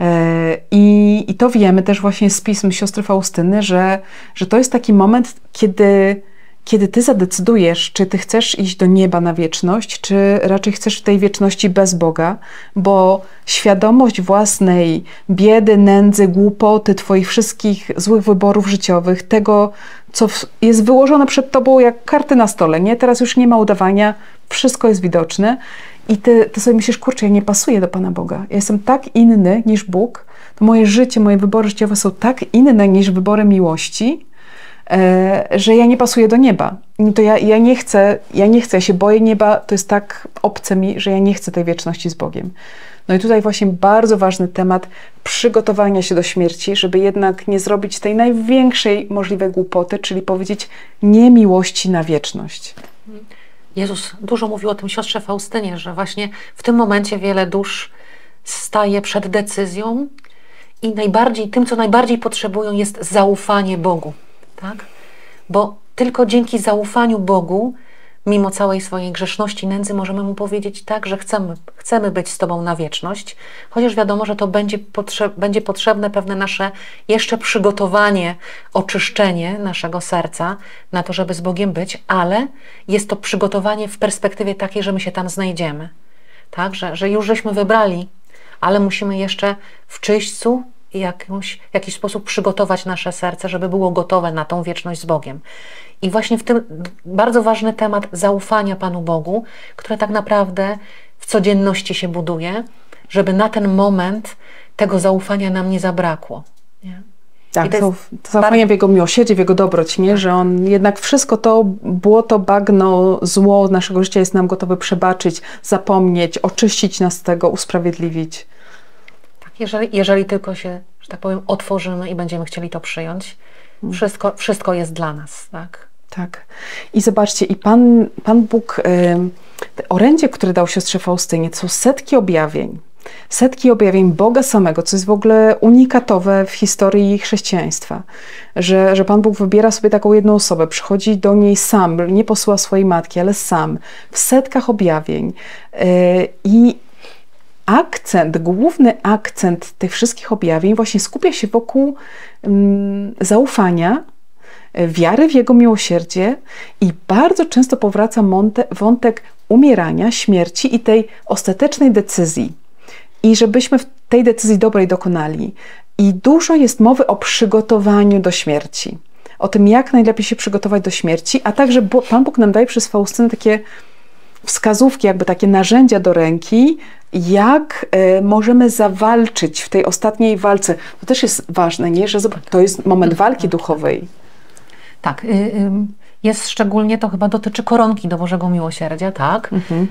I to wiemy też właśnie z pism siostry Faustyny, że to jest taki moment, kiedy ty zadecydujesz, czy ty chcesz iść do nieba na wieczność, czy raczej chcesz w tej wieczności bez Boga, bo świadomość własnej biedy, nędzy, głupoty, twoich wszystkich złych wyborów życiowych, tego, co jest wyłożone przed tobą jak karty na stole, nie? Teraz już nie ma udawania, wszystko jest widoczne i ty sobie myślisz, kurczę, ja nie pasuję do Pana Boga. Ja jestem tak inny niż Bóg, to moje życie, moje wybory życiowe są tak inne niż wybory miłości, że ja nie pasuję do nieba. No to ja nie chcę, ja się boję nieba, to jest tak obce mi, że ja nie chcę tej wieczności z Bogiem. No i tutaj właśnie bardzo ważny temat przygotowania się do śmierci, żeby jednak nie zrobić tej największej możliwej głupoty, czyli powiedzieć nie miłości na wieczność. Jezus dużo mówił o tym siostrze Faustynie, że właśnie w tym momencie wiele dusz staje przed decyzją i tym, co najbardziej potrzebują, jest zaufanie Bogu. Tak? Bo tylko dzięki zaufaniu Bogu, mimo całej swojej grzeszności, nędzy, możemy Mu powiedzieć tak, że chcemy być z Tobą na wieczność, chociaż wiadomo, że to będzie potrzebne pewne nasze jeszcze przygotowanie, oczyszczenie naszego serca na to, żeby z Bogiem być, ale jest to przygotowanie w perspektywie takiej, że my się tam znajdziemy. Tak? Że już żeśmy wybrali, ale musimy jeszcze w czyśćcu w jakiś sposób przygotować nasze serce, żeby było gotowe na tą wieczność z Bogiem. I właśnie w tym bardzo ważny temat zaufania Panu Bogu, które tak naprawdę w codzienności się buduje, żeby na ten moment tego zaufania nam nie zabrakło. Nie? Tak, to zaufanie w Jego miłosierdzie, w Jego dobroć, nie? Że On jednak wszystko to błoto, bagno, zło naszego życia jest nam gotowy przebaczyć, zapomnieć, oczyścić nas z tego, usprawiedliwić. Jeżeli tylko się, że tak powiem, otworzymy i będziemy chcieli to przyjąć, wszystko jest dla nas, tak? Tak. I zobaczcie, i Pan Bóg, te orędzie, które dał siostrze Faustynie, to są setki objawień Boga samego, co jest w ogóle unikatowe w historii chrześcijaństwa. Że Pan Bóg wybiera sobie taką jedną osobę, przychodzi do niej sam, nie posyła swojej matki, ale sam, w setkach objawień. I główny akcent tych wszystkich objawień właśnie skupia się wokół zaufania, wiary w Jego miłosierdzie i bardzo często powraca wątek umierania, śmierci i tej ostatecznej decyzji. I żebyśmy w tej decyzji dobrej dokonali. I dużo jest mowy o przygotowaniu do śmierci. O tym, jak najlepiej się przygotować do śmierci, a także Pan Bóg nam daje przez Faustynę takie wskazówki, jakby takie narzędzia do ręki, jak możemy zawalczyć w tej ostatniej walce. To też jest ważne, nie? Że to jest moment walki duchowej. Tak. Jest szczególnie, to chyba dotyczy koronki do Bożego Miłosierdzia, tak?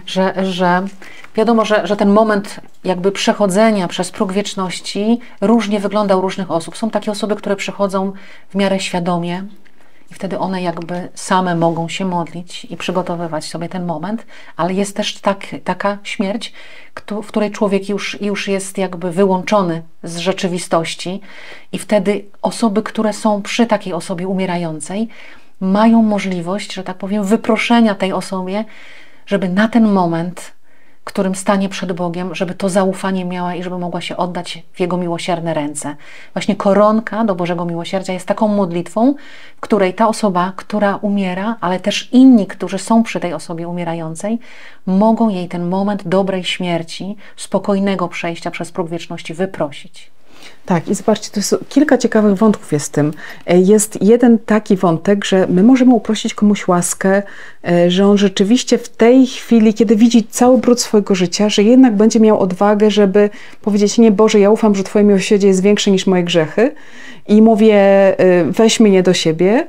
Że wiadomo, że ten moment jakby przechodzenia przez próg wieczności różnie wygląda u różnych osób. Są takie osoby, które przychodzą w miarę świadomie i wtedy one jakby same mogą się modlić i przygotowywać sobie ten moment, ale jest też taka śmierć, w której człowiek już jest jakby wyłączony z rzeczywistości i wtedy osoby, które są przy takiej osobie umierającej, mają możliwość, że tak powiem, wyproszenia tej osobie, żeby na ten moment, w którym stanie przed Bogiem, żeby to zaufanie miała i żeby mogła się oddać w Jego miłosierne ręce. Właśnie koronka do Bożego Miłosierdzia jest taką modlitwą, w której ta osoba, która umiera, ale też inni, którzy są przy tej osobie umierającej, mogą jej ten moment dobrej śmierci, spokojnego przejścia przez próg wieczności wyprosić. Tak, i zobaczcie, to jest kilka ciekawych wątków jest w tym. Jest jeden taki wątek, że my możemy uprosić komuś łaskę, że on rzeczywiście w tej chwili, kiedy widzi cały brud swojego życia, że jednak będzie miał odwagę, żeby powiedzieć: nie, Boże, ja ufam, że Twoje miłosierdzie jest większe niż moje grzechy i mówię, weź mnie do siebie.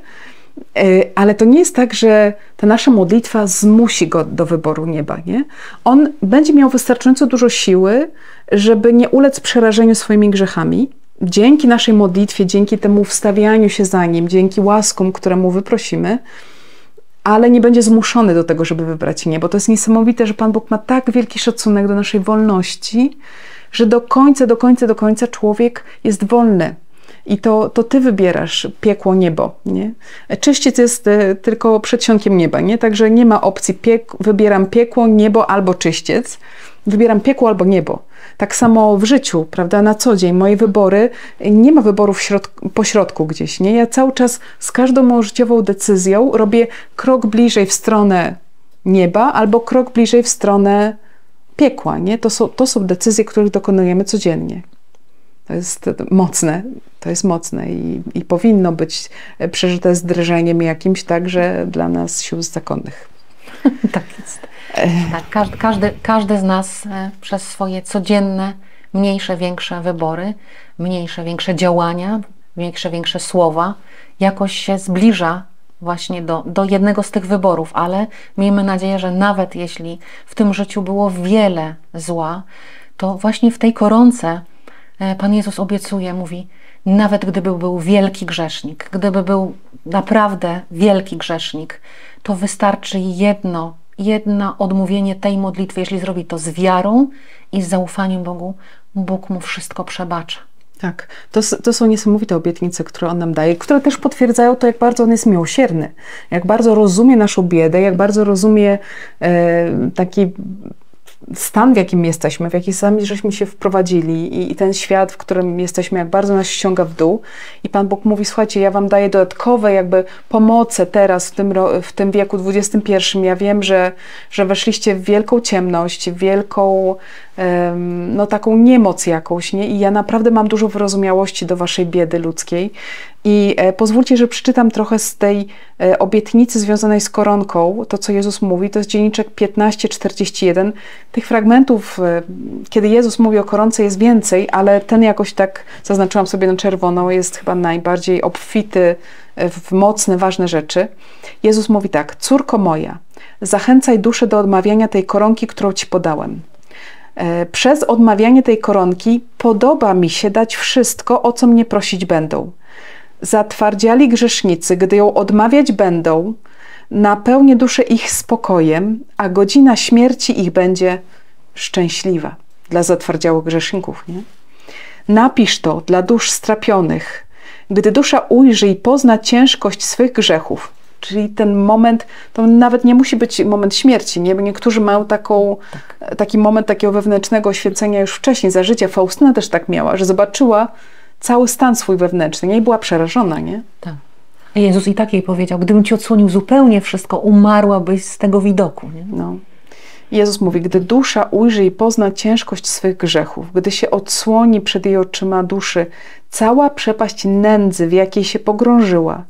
Ale to nie jest tak, że ta nasza modlitwa zmusi go do wyboru nieba, nie? On będzie miał wystarczająco dużo siły, żeby nie ulec przerażeniu swoimi grzechami. Dzięki naszej modlitwie, dzięki temu wstawianiu się za Nim, dzięki łaskom, które Mu wyprosimy, ale nie będzie zmuszony do tego, żeby wybrać niebo. To jest niesamowite, że Pan Bóg ma tak wielki szacunek do naszej wolności, że do końca człowiek jest wolny. I to ty wybierasz piekło, niebo, nie? Czyściec jest tylko przedsionkiem nieba, nie? Także nie ma opcji wybieram piekło, niebo albo czyściec. Wybieram piekło albo niebo. Tak samo w życiu, prawda, na co dzień moje wybory, nie ma wyborów pośrodku gdzieś, nie? Ja cały czas z każdą moją życiową decyzją robię krok bliżej w stronę nieba albo krok bliżej w stronę piekła, nie? To są decyzje, których dokonujemy codziennie. To jest mocne i powinno być przeżyte z drżeniem jakimś także dla nas sióstr zakonnych. Tak jest. Tak, każdy z nas przez swoje codzienne, mniejsze, większe wybory, mniejsze, większe działania, mniejsze, większe słowa, jakoś się zbliża właśnie do jednego z tych wyborów, ale miejmy nadzieję, że nawet jeśli w tym życiu było wiele zła, to właśnie w tej koronce Pan Jezus obiecuje, mówi, nawet gdyby był wielki grzesznik, gdyby był naprawdę wielki grzesznik, to wystarczy jedno odmówienie tej modlitwy, jeśli zrobi to z wiarą i z zaufaniem Bogu, Bóg mu wszystko przebacza. Tak, to są niesamowite obietnice, które On nam daje, które też potwierdzają to, jak bardzo On jest miłosierny, jak bardzo rozumie naszą biedę, jak bardzo rozumie taki stan, w jakim jesteśmy, w jaki sami żeśmy się wprowadzili i ten świat, w którym jesteśmy, jak bardzo nas ściąga w dół. I Pan Bóg mówi, słuchajcie, ja wam daję dodatkowe jakby pomoce teraz w tym wieku XXI. Ja wiem, że weszliście w wielką ciemność, w wielką no taką niemoc jakąś, nie? I ja naprawdę mam dużo wyrozumiałości do waszej biedy ludzkiej. I pozwólcie, że przeczytam trochę z tej obietnicy związanej z koronką, to co Jezus mówi, to jest dzienniczek 15:41. Tych fragmentów, kiedy Jezus mówi o koronce, jest więcej, ale ten jakoś tak zaznaczyłam sobie na czerwono, jest chyba najbardziej obfity w mocne, ważne rzeczy. Jezus mówi tak: córko moja, zachęcaj duszę do odmawiania tej koronki, którą ci podałem. Przez odmawianie tej koronki podoba mi się dać wszystko, o co mnie prosić będą. Zatwardziali grzesznicy, gdy ją odmawiać będą, napełnię duszę ich spokojem, a godzina śmierci ich będzie szczęśliwa. Dla zatwardziałych grzeszników, nie? Napisz to dla dusz strapionych, gdy dusza ujrzy i pozna ciężkość swych grzechów. Czyli ten moment, to nawet nie musi być moment śmierci, nie? Bo niektórzy mają taki moment takiego wewnętrznego oświecenia już wcześniej, za życia. Faustyna też tak miała, że zobaczyła cały stan swój wewnętrzny, nie? I była przerażona, nie? Tak. A Jezus i tak jej powiedział, gdybym ci odsłonił zupełnie wszystko, umarłabyś z tego widoku, nie? No. Jezus mówi, gdy dusza ujrzy i pozna ciężkość swych grzechów, gdy się odsłoni przed jej oczyma duszy cała przepaść nędzy, w jakiej się pogrążyła,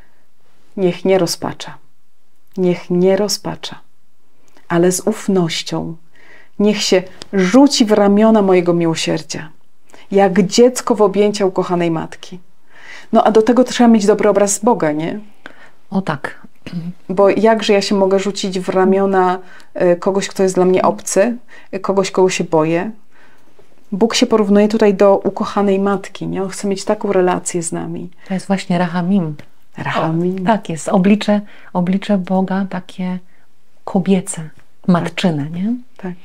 niech nie rozpacza. Niech nie rozpacza, ale z ufnością niech się rzuci w ramiona mojego miłosierdzia, jak dziecko w objęcia ukochanej matki. No a do tego trzeba mieć dobry obraz Boga, nie? O tak. Bo jakże ja się mogę rzucić w ramiona kogoś, kto jest dla mnie obcy, kogoś, kogo się boję. Bóg się porównuje tutaj do ukochanej matki, nie? On chce mieć taką relację z nami. To jest właśnie Rahamim. Rahamim. O, tak jest. Oblicze Boga takie kobiece, matczyne, nie? Tak.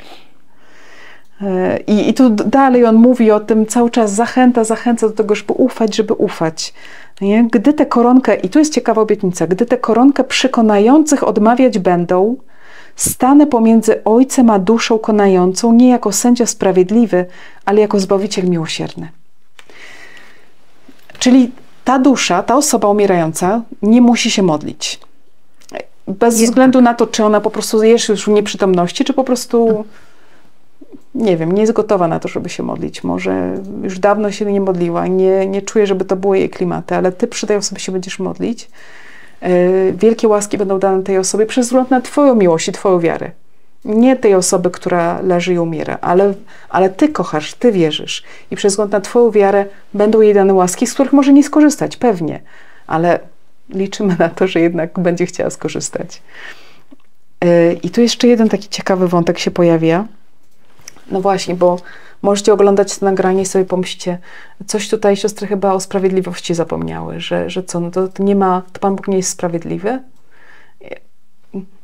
I tu dalej on mówi o tym, cały czas zachęca do tego, żeby ufać. Nie? Gdy tę koronkę, i tu jest ciekawa obietnica, gdy tę koronkę przykonających odmawiać będą, stanę pomiędzy ojcem a duszą konającą, nie jako sędzia sprawiedliwy, ale jako zbawiciel miłosierny. Czyli ta dusza, ta osoba umierająca nie musi się modlić. Bez względu na to, czy ona po prostu jest już w nieprzytomności, czy po prostu nie wiem, nie jest gotowa na to, żeby się modlić. Może już dawno się nie modliła, nie czuje, żeby to było jej klimaty, ale ty przy tej osobie się będziesz modlić. Wielkie łaski będą dane tej osobie przez wzgląd na twoją miłość i twoją wiarę. Nie tej osoby, która leży i umiera, ale ty kochasz, ty wierzysz. I przez wzgląd na twoją wiarę będą jej dane łaski, z których może nie skorzystać, pewnie. Ale liczymy na to, że jednak będzie chciała skorzystać. I tu jeszcze jeden taki ciekawy wątek się pojawia. No właśnie, bo możecie oglądać to nagranie i sobie pomyślcie, coś tutaj siostry chyba o sprawiedliwości zapomniały, że co, no to nie ma, to Pan Bóg nie jest sprawiedliwy?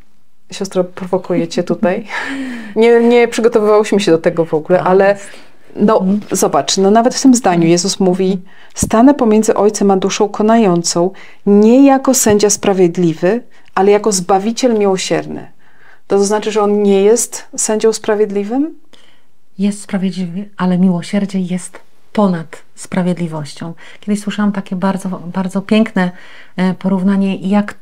Siostro, prowokujecie tutaj. Nie przygotowywałyśmy się do tego w ogóle, ale No zobacz, no nawet w tym zdaniu Jezus mówi: stanę pomiędzy Ojcem a duszą konającą, nie jako sędzia sprawiedliwy, ale jako Zbawiciel miłosierny. To znaczy, że On nie jest sędzią sprawiedliwym? Jest sprawiedliwy, ale miłosierdzie jest ponad sprawiedliwością. Kiedyś słyszałam takie bardzo, bardzo piękne porównanie,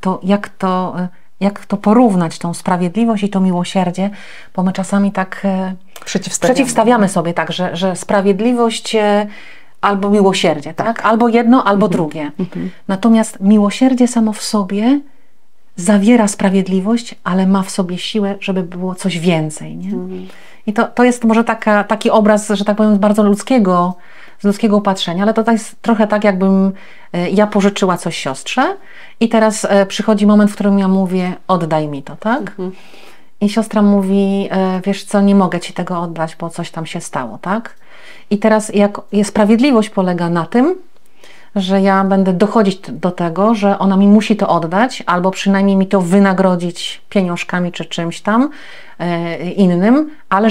jak to porównać, tą sprawiedliwość i to miłosierdzie, bo my czasami tak przeciwstawiamy sobie tak, że sprawiedliwość albo miłosierdzie, tak? Albo jedno, albo drugie. Natomiast miłosierdzie samo w sobie zawiera sprawiedliwość, ale ma w sobie siłę, żeby było coś więcej, nie? I to jest może taki obraz, że tak powiem, bardzo z ludzkiego patrzenia, ale to jest trochę tak, jakbym ja pożyczyła coś siostrze i teraz przychodzi moment, w którym ja mówię: oddaj mi to, tak? I siostra mówi: wiesz co, nie mogę ci tego oddać, bo coś tam się stało, tak? I teraz sprawiedliwość polega na tym, że ja będę dochodzić do tego, że ona mi musi to oddać, albo przynajmniej mi to wynagrodzić pieniążkami czy czymś tam innym, ale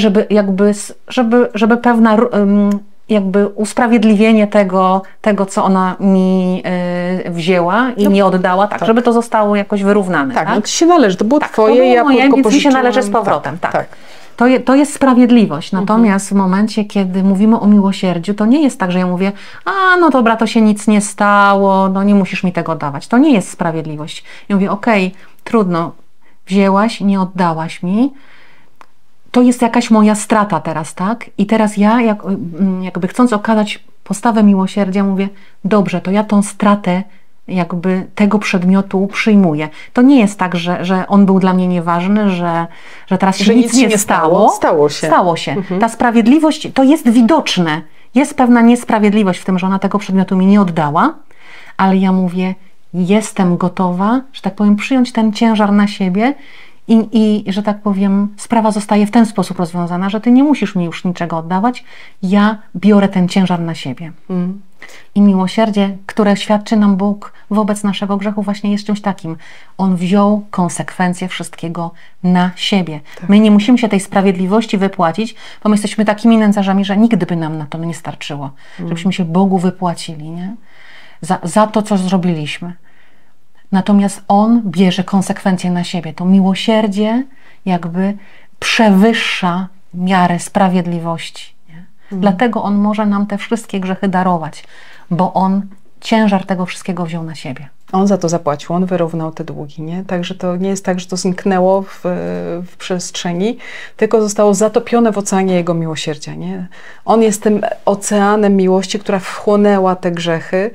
żeby pewna jakby usprawiedliwienie tego, co ona mi wzięła i nie oddała, tak, żeby to zostało jakoś wyrównane. Tak, no to się należy, to było twoje, to było ja moje, tylko więc mi się pożyczyłam. należy z powrotem. Tak. Tak. To jest sprawiedliwość. Natomiast w momencie, kiedy mówimy o miłosierdziu, to nie jest tak, że ja mówię: a no dobra, to się nic nie stało, no nie musisz mi tego dawać. To nie jest sprawiedliwość. Ja mówię: okej, trudno, wzięłaś, nie oddałaś mi, to jest jakaś moja strata teraz, tak? I teraz ja jakby chcąc okazać postawę miłosierdzia, mówię: dobrze, to ja tą stratę jakby tego przedmiotu przyjmuję. To nie jest tak, że on był dla mnie nieważny, że teraz się nic nie stało. Stało się. Ta sprawiedliwość to jest widoczne. Jest pewna niesprawiedliwość w tym, że ona tego przedmiotu mi nie oddała, ale ja mówię: jestem gotowa, że tak powiem, przyjąć ten ciężar na siebie i że tak powiem, sprawa zostaje w ten sposób rozwiązana, że ty nie musisz mi już niczego oddawać, ja biorę ten ciężar na siebie. I miłosierdzie, które świadczy nam Bóg wobec naszego grzechu, właśnie jest czymś takim. On wziął konsekwencje wszystkiego na siebie. My nie musimy się tej sprawiedliwości wypłacić, bo my jesteśmy takimi nędzarzami, że nigdy by nam na to nie starczyło. Żebyśmy się Bogu wypłacili, nie? Za to, co zrobiliśmy. Natomiast On bierze konsekwencje na siebie. To miłosierdzie jakby przewyższa miarę sprawiedliwości. Nie? Dlatego On może nam te wszystkie grzechy darować, bo On ciężar tego wszystkiego wziął na siebie. On za to zapłacił, On wyrównał te długi, nie? Także to nie jest tak, że to zniknęło w przestrzeni, tylko zostało zatopione w oceanie Jego miłosierdzia, nie? On jest tym oceanem miłości, która wchłonęła te grzechy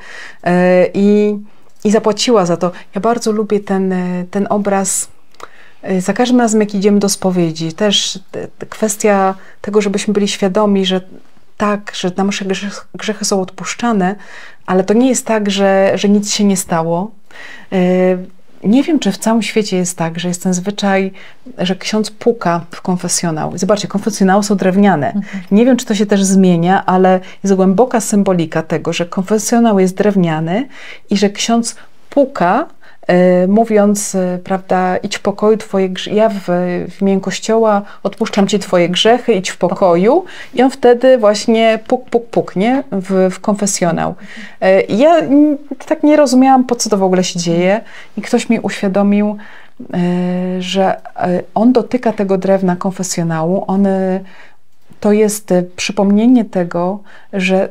i zapłaciła za to. Ja bardzo lubię ten obraz. Za każdym razem, jak idziemy do spowiedzi, też kwestia tego, żebyśmy byli świadomi, że tak, że nasze grzechy są odpuszczane, ale to nie jest tak, że nic się nie stało. Nie wiem, czy w całym świecie jest tak, że jest ten zwyczaj, że ksiądz puka w konfesjonał. Zobaczcie, konfesjonały są drewniane. Nie wiem, czy to się też zmienia, ale jest głęboka symbolika tego, że konfesjonał jest drewniany i że ksiądz puka, mówiąc, prawda, idź w pokoju, ja w imieniu Kościoła odpuszczam ci twoje grzechy, idź w pokoju. I on wtedy właśnie puk, nie? W konfesjonał. Ja tak nie rozumiałam, po co to w ogóle się dzieje. I ktoś mi uświadomił, że on dotyka tego drewna konfesjonału. To jest przypomnienie tego, że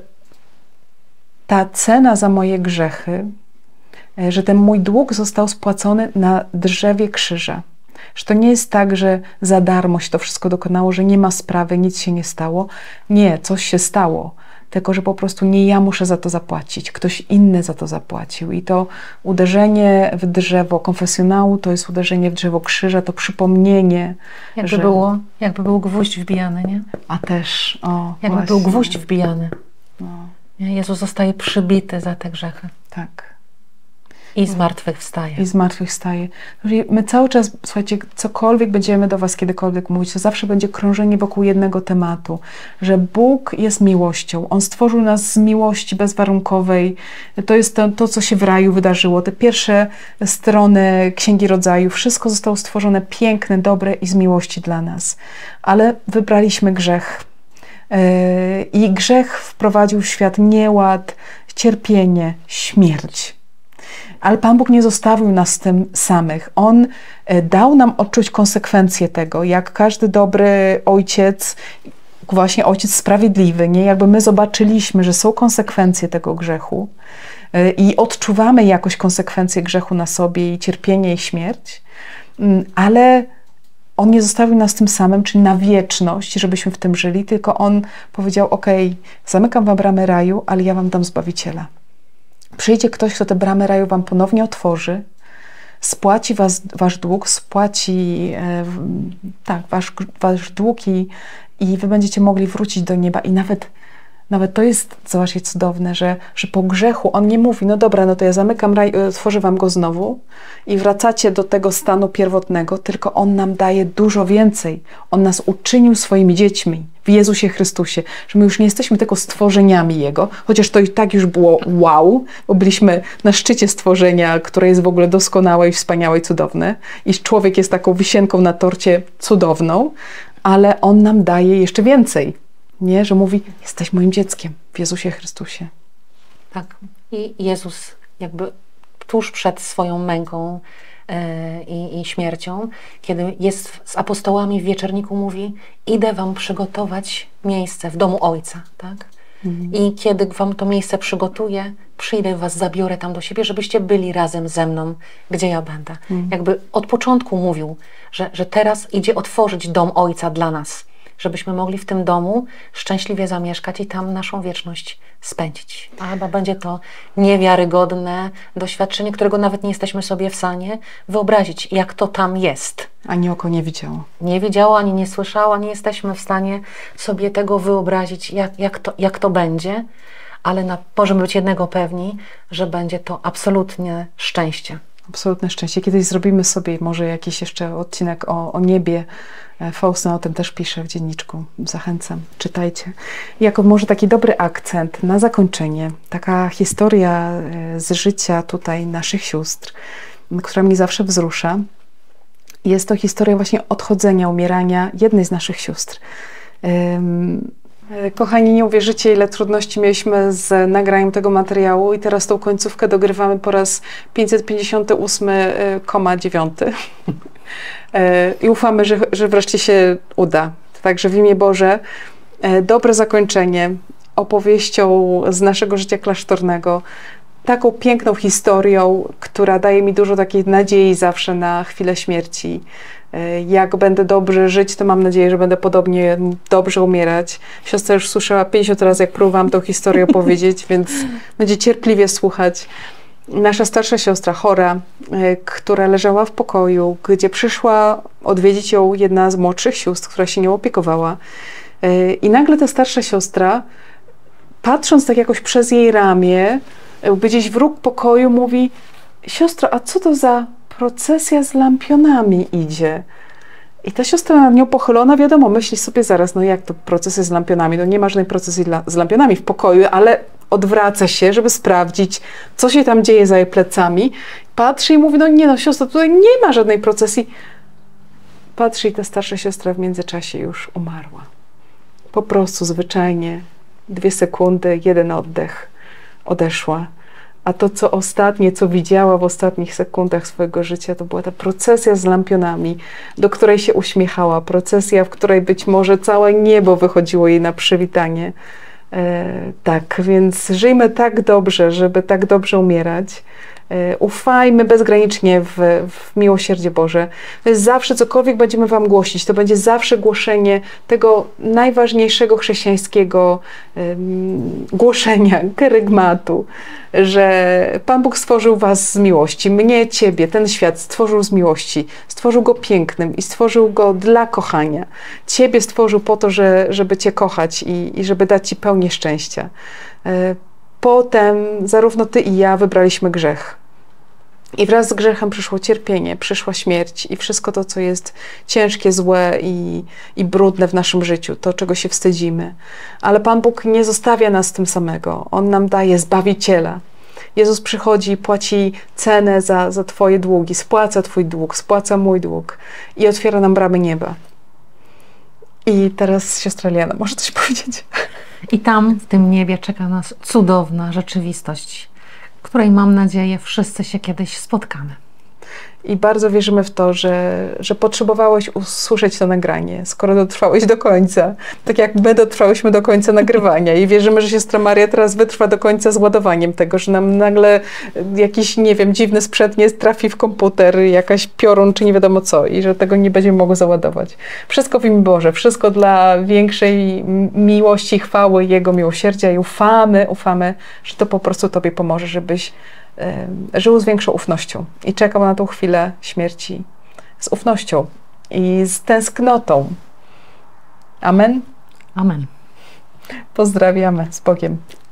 ta cena za moje grzechy, że ten mój dług został spłacony na drzewie krzyża. Że to nie jest tak, że za darmo się to wszystko dokonało, że nie ma sprawy, nic się nie stało. Nie, coś się stało. Tylko że po prostu nie ja muszę za to zapłacić, ktoś inny za to zapłacił. I to uderzenie w drzewo konfesjonału to jest uderzenie w drzewo krzyża, to przypomnienie. Jakby był gwóźdź wbijany, nie? A też, jakby właśnie. był gwóźdź wbijany. No. Jezus zostaje przybity za te grzechy. Tak. I zmartwychwstaje. I zmartwychwstaje. My cały czas, słuchajcie, cokolwiek będziemy do was kiedykolwiek mówić, to zawsze będzie krążenie wokół jednego tematu, że Bóg jest miłością. On stworzył nas z miłości bezwarunkowej. To jest to, co się w raju wydarzyło. Te pierwsze strony Księgi Rodzaju, wszystko zostało stworzone piękne, dobre i z miłości dla nas. Ale wybraliśmy grzech. I grzech wprowadził w świat nieład, cierpienie, śmierć. Ale Pan Bóg nie zostawił nas z tym samych. On dał nam odczuć konsekwencje tego, jak każdy dobry ojciec, właśnie ojciec sprawiedliwy, nie? Jakby my zobaczyliśmy, że są konsekwencje tego grzechu i odczuwamy jakoś konsekwencje grzechu na sobie i cierpienie i śmierć, ale On nie zostawił nas tym samym, czyli na wieczność, żebyśmy w tym żyli, tylko On powiedział, okej, zamykam wam bramy raju, ale ja wam dam Zbawiciela. Przyjdzie ktoś, kto te bramy raju wam ponownie otworzy, spłaci wasz dług, spłaci wasz dług i wy będziecie mogli wrócić do nieba. I nawet to jest, zobaczcie, cudowne, że po grzechu On nie mówi, no dobra, no to ja zamykam raj, otworzę wam go znowu i wracacie do tego stanu pierwotnego, tylko On nam daje dużo więcej. On nas uczynił swoimi dziećmi w Jezusie Chrystusie, że my już nie jesteśmy tylko stworzeniami Jego, chociaż to i tak już było wow, bo byliśmy na szczycie stworzenia, które jest w ogóle doskonałe i wspaniałe i cudowne i człowiek jest taką wisienką na torcie cudowną, ale On nam daje jeszcze więcej. Nie, że mówi, jesteś moim dzieckiem w Jezusie Chrystusie. Tak. I Jezus jakby tuż przed swoją męką i śmiercią, kiedy jest z apostołami w wieczerniku, mówi, idę wam przygotować miejsce w domu Ojca. Tak? I kiedy wam to miejsce przygotuję, przyjdę was, zabiorę tam do siebie, żebyście byli razem ze mną, gdzie ja będę. Jakby od początku mówił, że teraz idzie otworzyć dom Ojca dla nas, żebyśmy mogli w tym domu szczęśliwie zamieszkać i tam naszą wieczność spędzić. Albo będzie to niewiarygodne doświadczenie, którego nawet nie jesteśmy sobie w stanie wyobrazić, jak to tam jest. Ani oko nie widziało. Nie widziało, ani nie słyszało, nie jesteśmy w stanie sobie tego wyobrazić, jak to będzie, ale możemy być jednego pewni, że będzie to absolutnie szczęście. Absolutne szczęście. Kiedyś zrobimy sobie może jakiś jeszcze odcinek o niebie. Faustyna o tym też pisze w dzienniczku. Zachęcam, czytajcie. Jako może taki dobry akcent na zakończenie, taka historia z życia tutaj naszych sióstr, która mnie zawsze wzrusza. Jest to historia właśnie odchodzenia, umierania jednej z naszych sióstr. Kochani, nie uwierzycie, ile trudności mieliśmy z nagraniem tego materiału i teraz tą końcówkę dogrywamy po raz 558,9. I ufamy, że wreszcie się uda. Także w imię Boże, dobre zakończenie opowieścią z naszego życia klasztornego, taką piękną historią, która daje mi dużo takiej nadziei zawsze na chwilę śmierci. Jak będę dobrze żyć, to mam nadzieję, że będę podobnie dobrze umierać. Siostra już słyszała 50 razy, jak próbowałam tą historię opowiedzieć, więc będzie cierpliwie słuchać. Nasza starsza siostra, chora, która leżała w pokoju, gdzie przyszła odwiedzić ją jedna z młodszych sióstr, która się nią opiekowała. I nagle ta starsza siostra, patrząc tak jakoś przez jej ramię, gdzieś w róg pokoju, mówi: siostro, a co to za procesja z lampionami idzie? I ta siostra nad nią pochylona, wiadomo, myśli sobie zaraz, no jak to procesja z lampionami? No nie ma żadnej procesji z lampionami w pokoju, ale odwraca się, żeby sprawdzić, co się tam dzieje za jej plecami. Patrzy i mówi, no nie no, siostra, tutaj nie ma żadnej procesji. Patrzy i ta starsza siostra w międzyczasie już umarła. Po prostu zwyczajnie 2 sekundy, 1 oddech, odeszła. A to, co ostatnie, co widziała w ostatnich sekundach swojego życia, to była ta procesja z lampionami, do której się uśmiechała. Procesja, w której być może całe niebo wychodziło jej na przywitanie. Tak, więc żyjmy tak dobrze, żeby tak dobrze umierać. Ufajmy bezgranicznie w miłosierdzie Boże. To jest zawsze, cokolwiek będziemy wam głosić, to będzie zawsze głoszenie tego najważniejszego chrześcijańskiego głoszenia, kerygmatu, że Pan Bóg stworzył was z miłości, mnie, ciebie, ten świat stworzył z miłości, stworzył go pięknym i stworzył go dla kochania. Ciebie stworzył po to, żeby cię kochać i żeby dać ci pełnię szczęścia. Potem zarówno ty i ja wybraliśmy grzech. I wraz z grzechem przyszło cierpienie, przyszła śmierć i wszystko to, co jest ciężkie, złe i brudne w naszym życiu, to, czego się wstydzimy. Ale Pan Bóg nie zostawia nas tym samego. On nam daje Zbawiciela. Jezus przychodzi i płaci cenę za twoje długi, spłaca twój dług, spłaca mój dług i otwiera nam bramy nieba. I teraz siostra Liana może coś powiedzieć. I tam w tym niebie czeka nas cudowna rzeczywistość, w której mam nadzieję wszyscy się kiedyś spotkamy. I bardzo wierzymy w to, że potrzebowałeś usłyszeć to nagranie, skoro dotrwałeś do końca. Tak jak my dotrwałyśmy do końca nagrywania i wierzymy, że siostra Maria teraz wytrwa do końca z ładowaniem tego, że nam nagle jakiś, nie wiem, dziwny sprzęt nie trafi w komputer, jakaś piorun czy nie wiadomo co i że tego nie będziemy mogły załadować. Wszystko w imię Boże, wszystko dla większej miłości, chwały Jego miłosierdzia i ufamy, że to po prostu Tobie pomoże, żebyś żył z większą ufnością i czekał na tą chwilę śmierci z ufnością i z tęsknotą. Amen? Amen. Pozdrawiamy. Z Bogiem.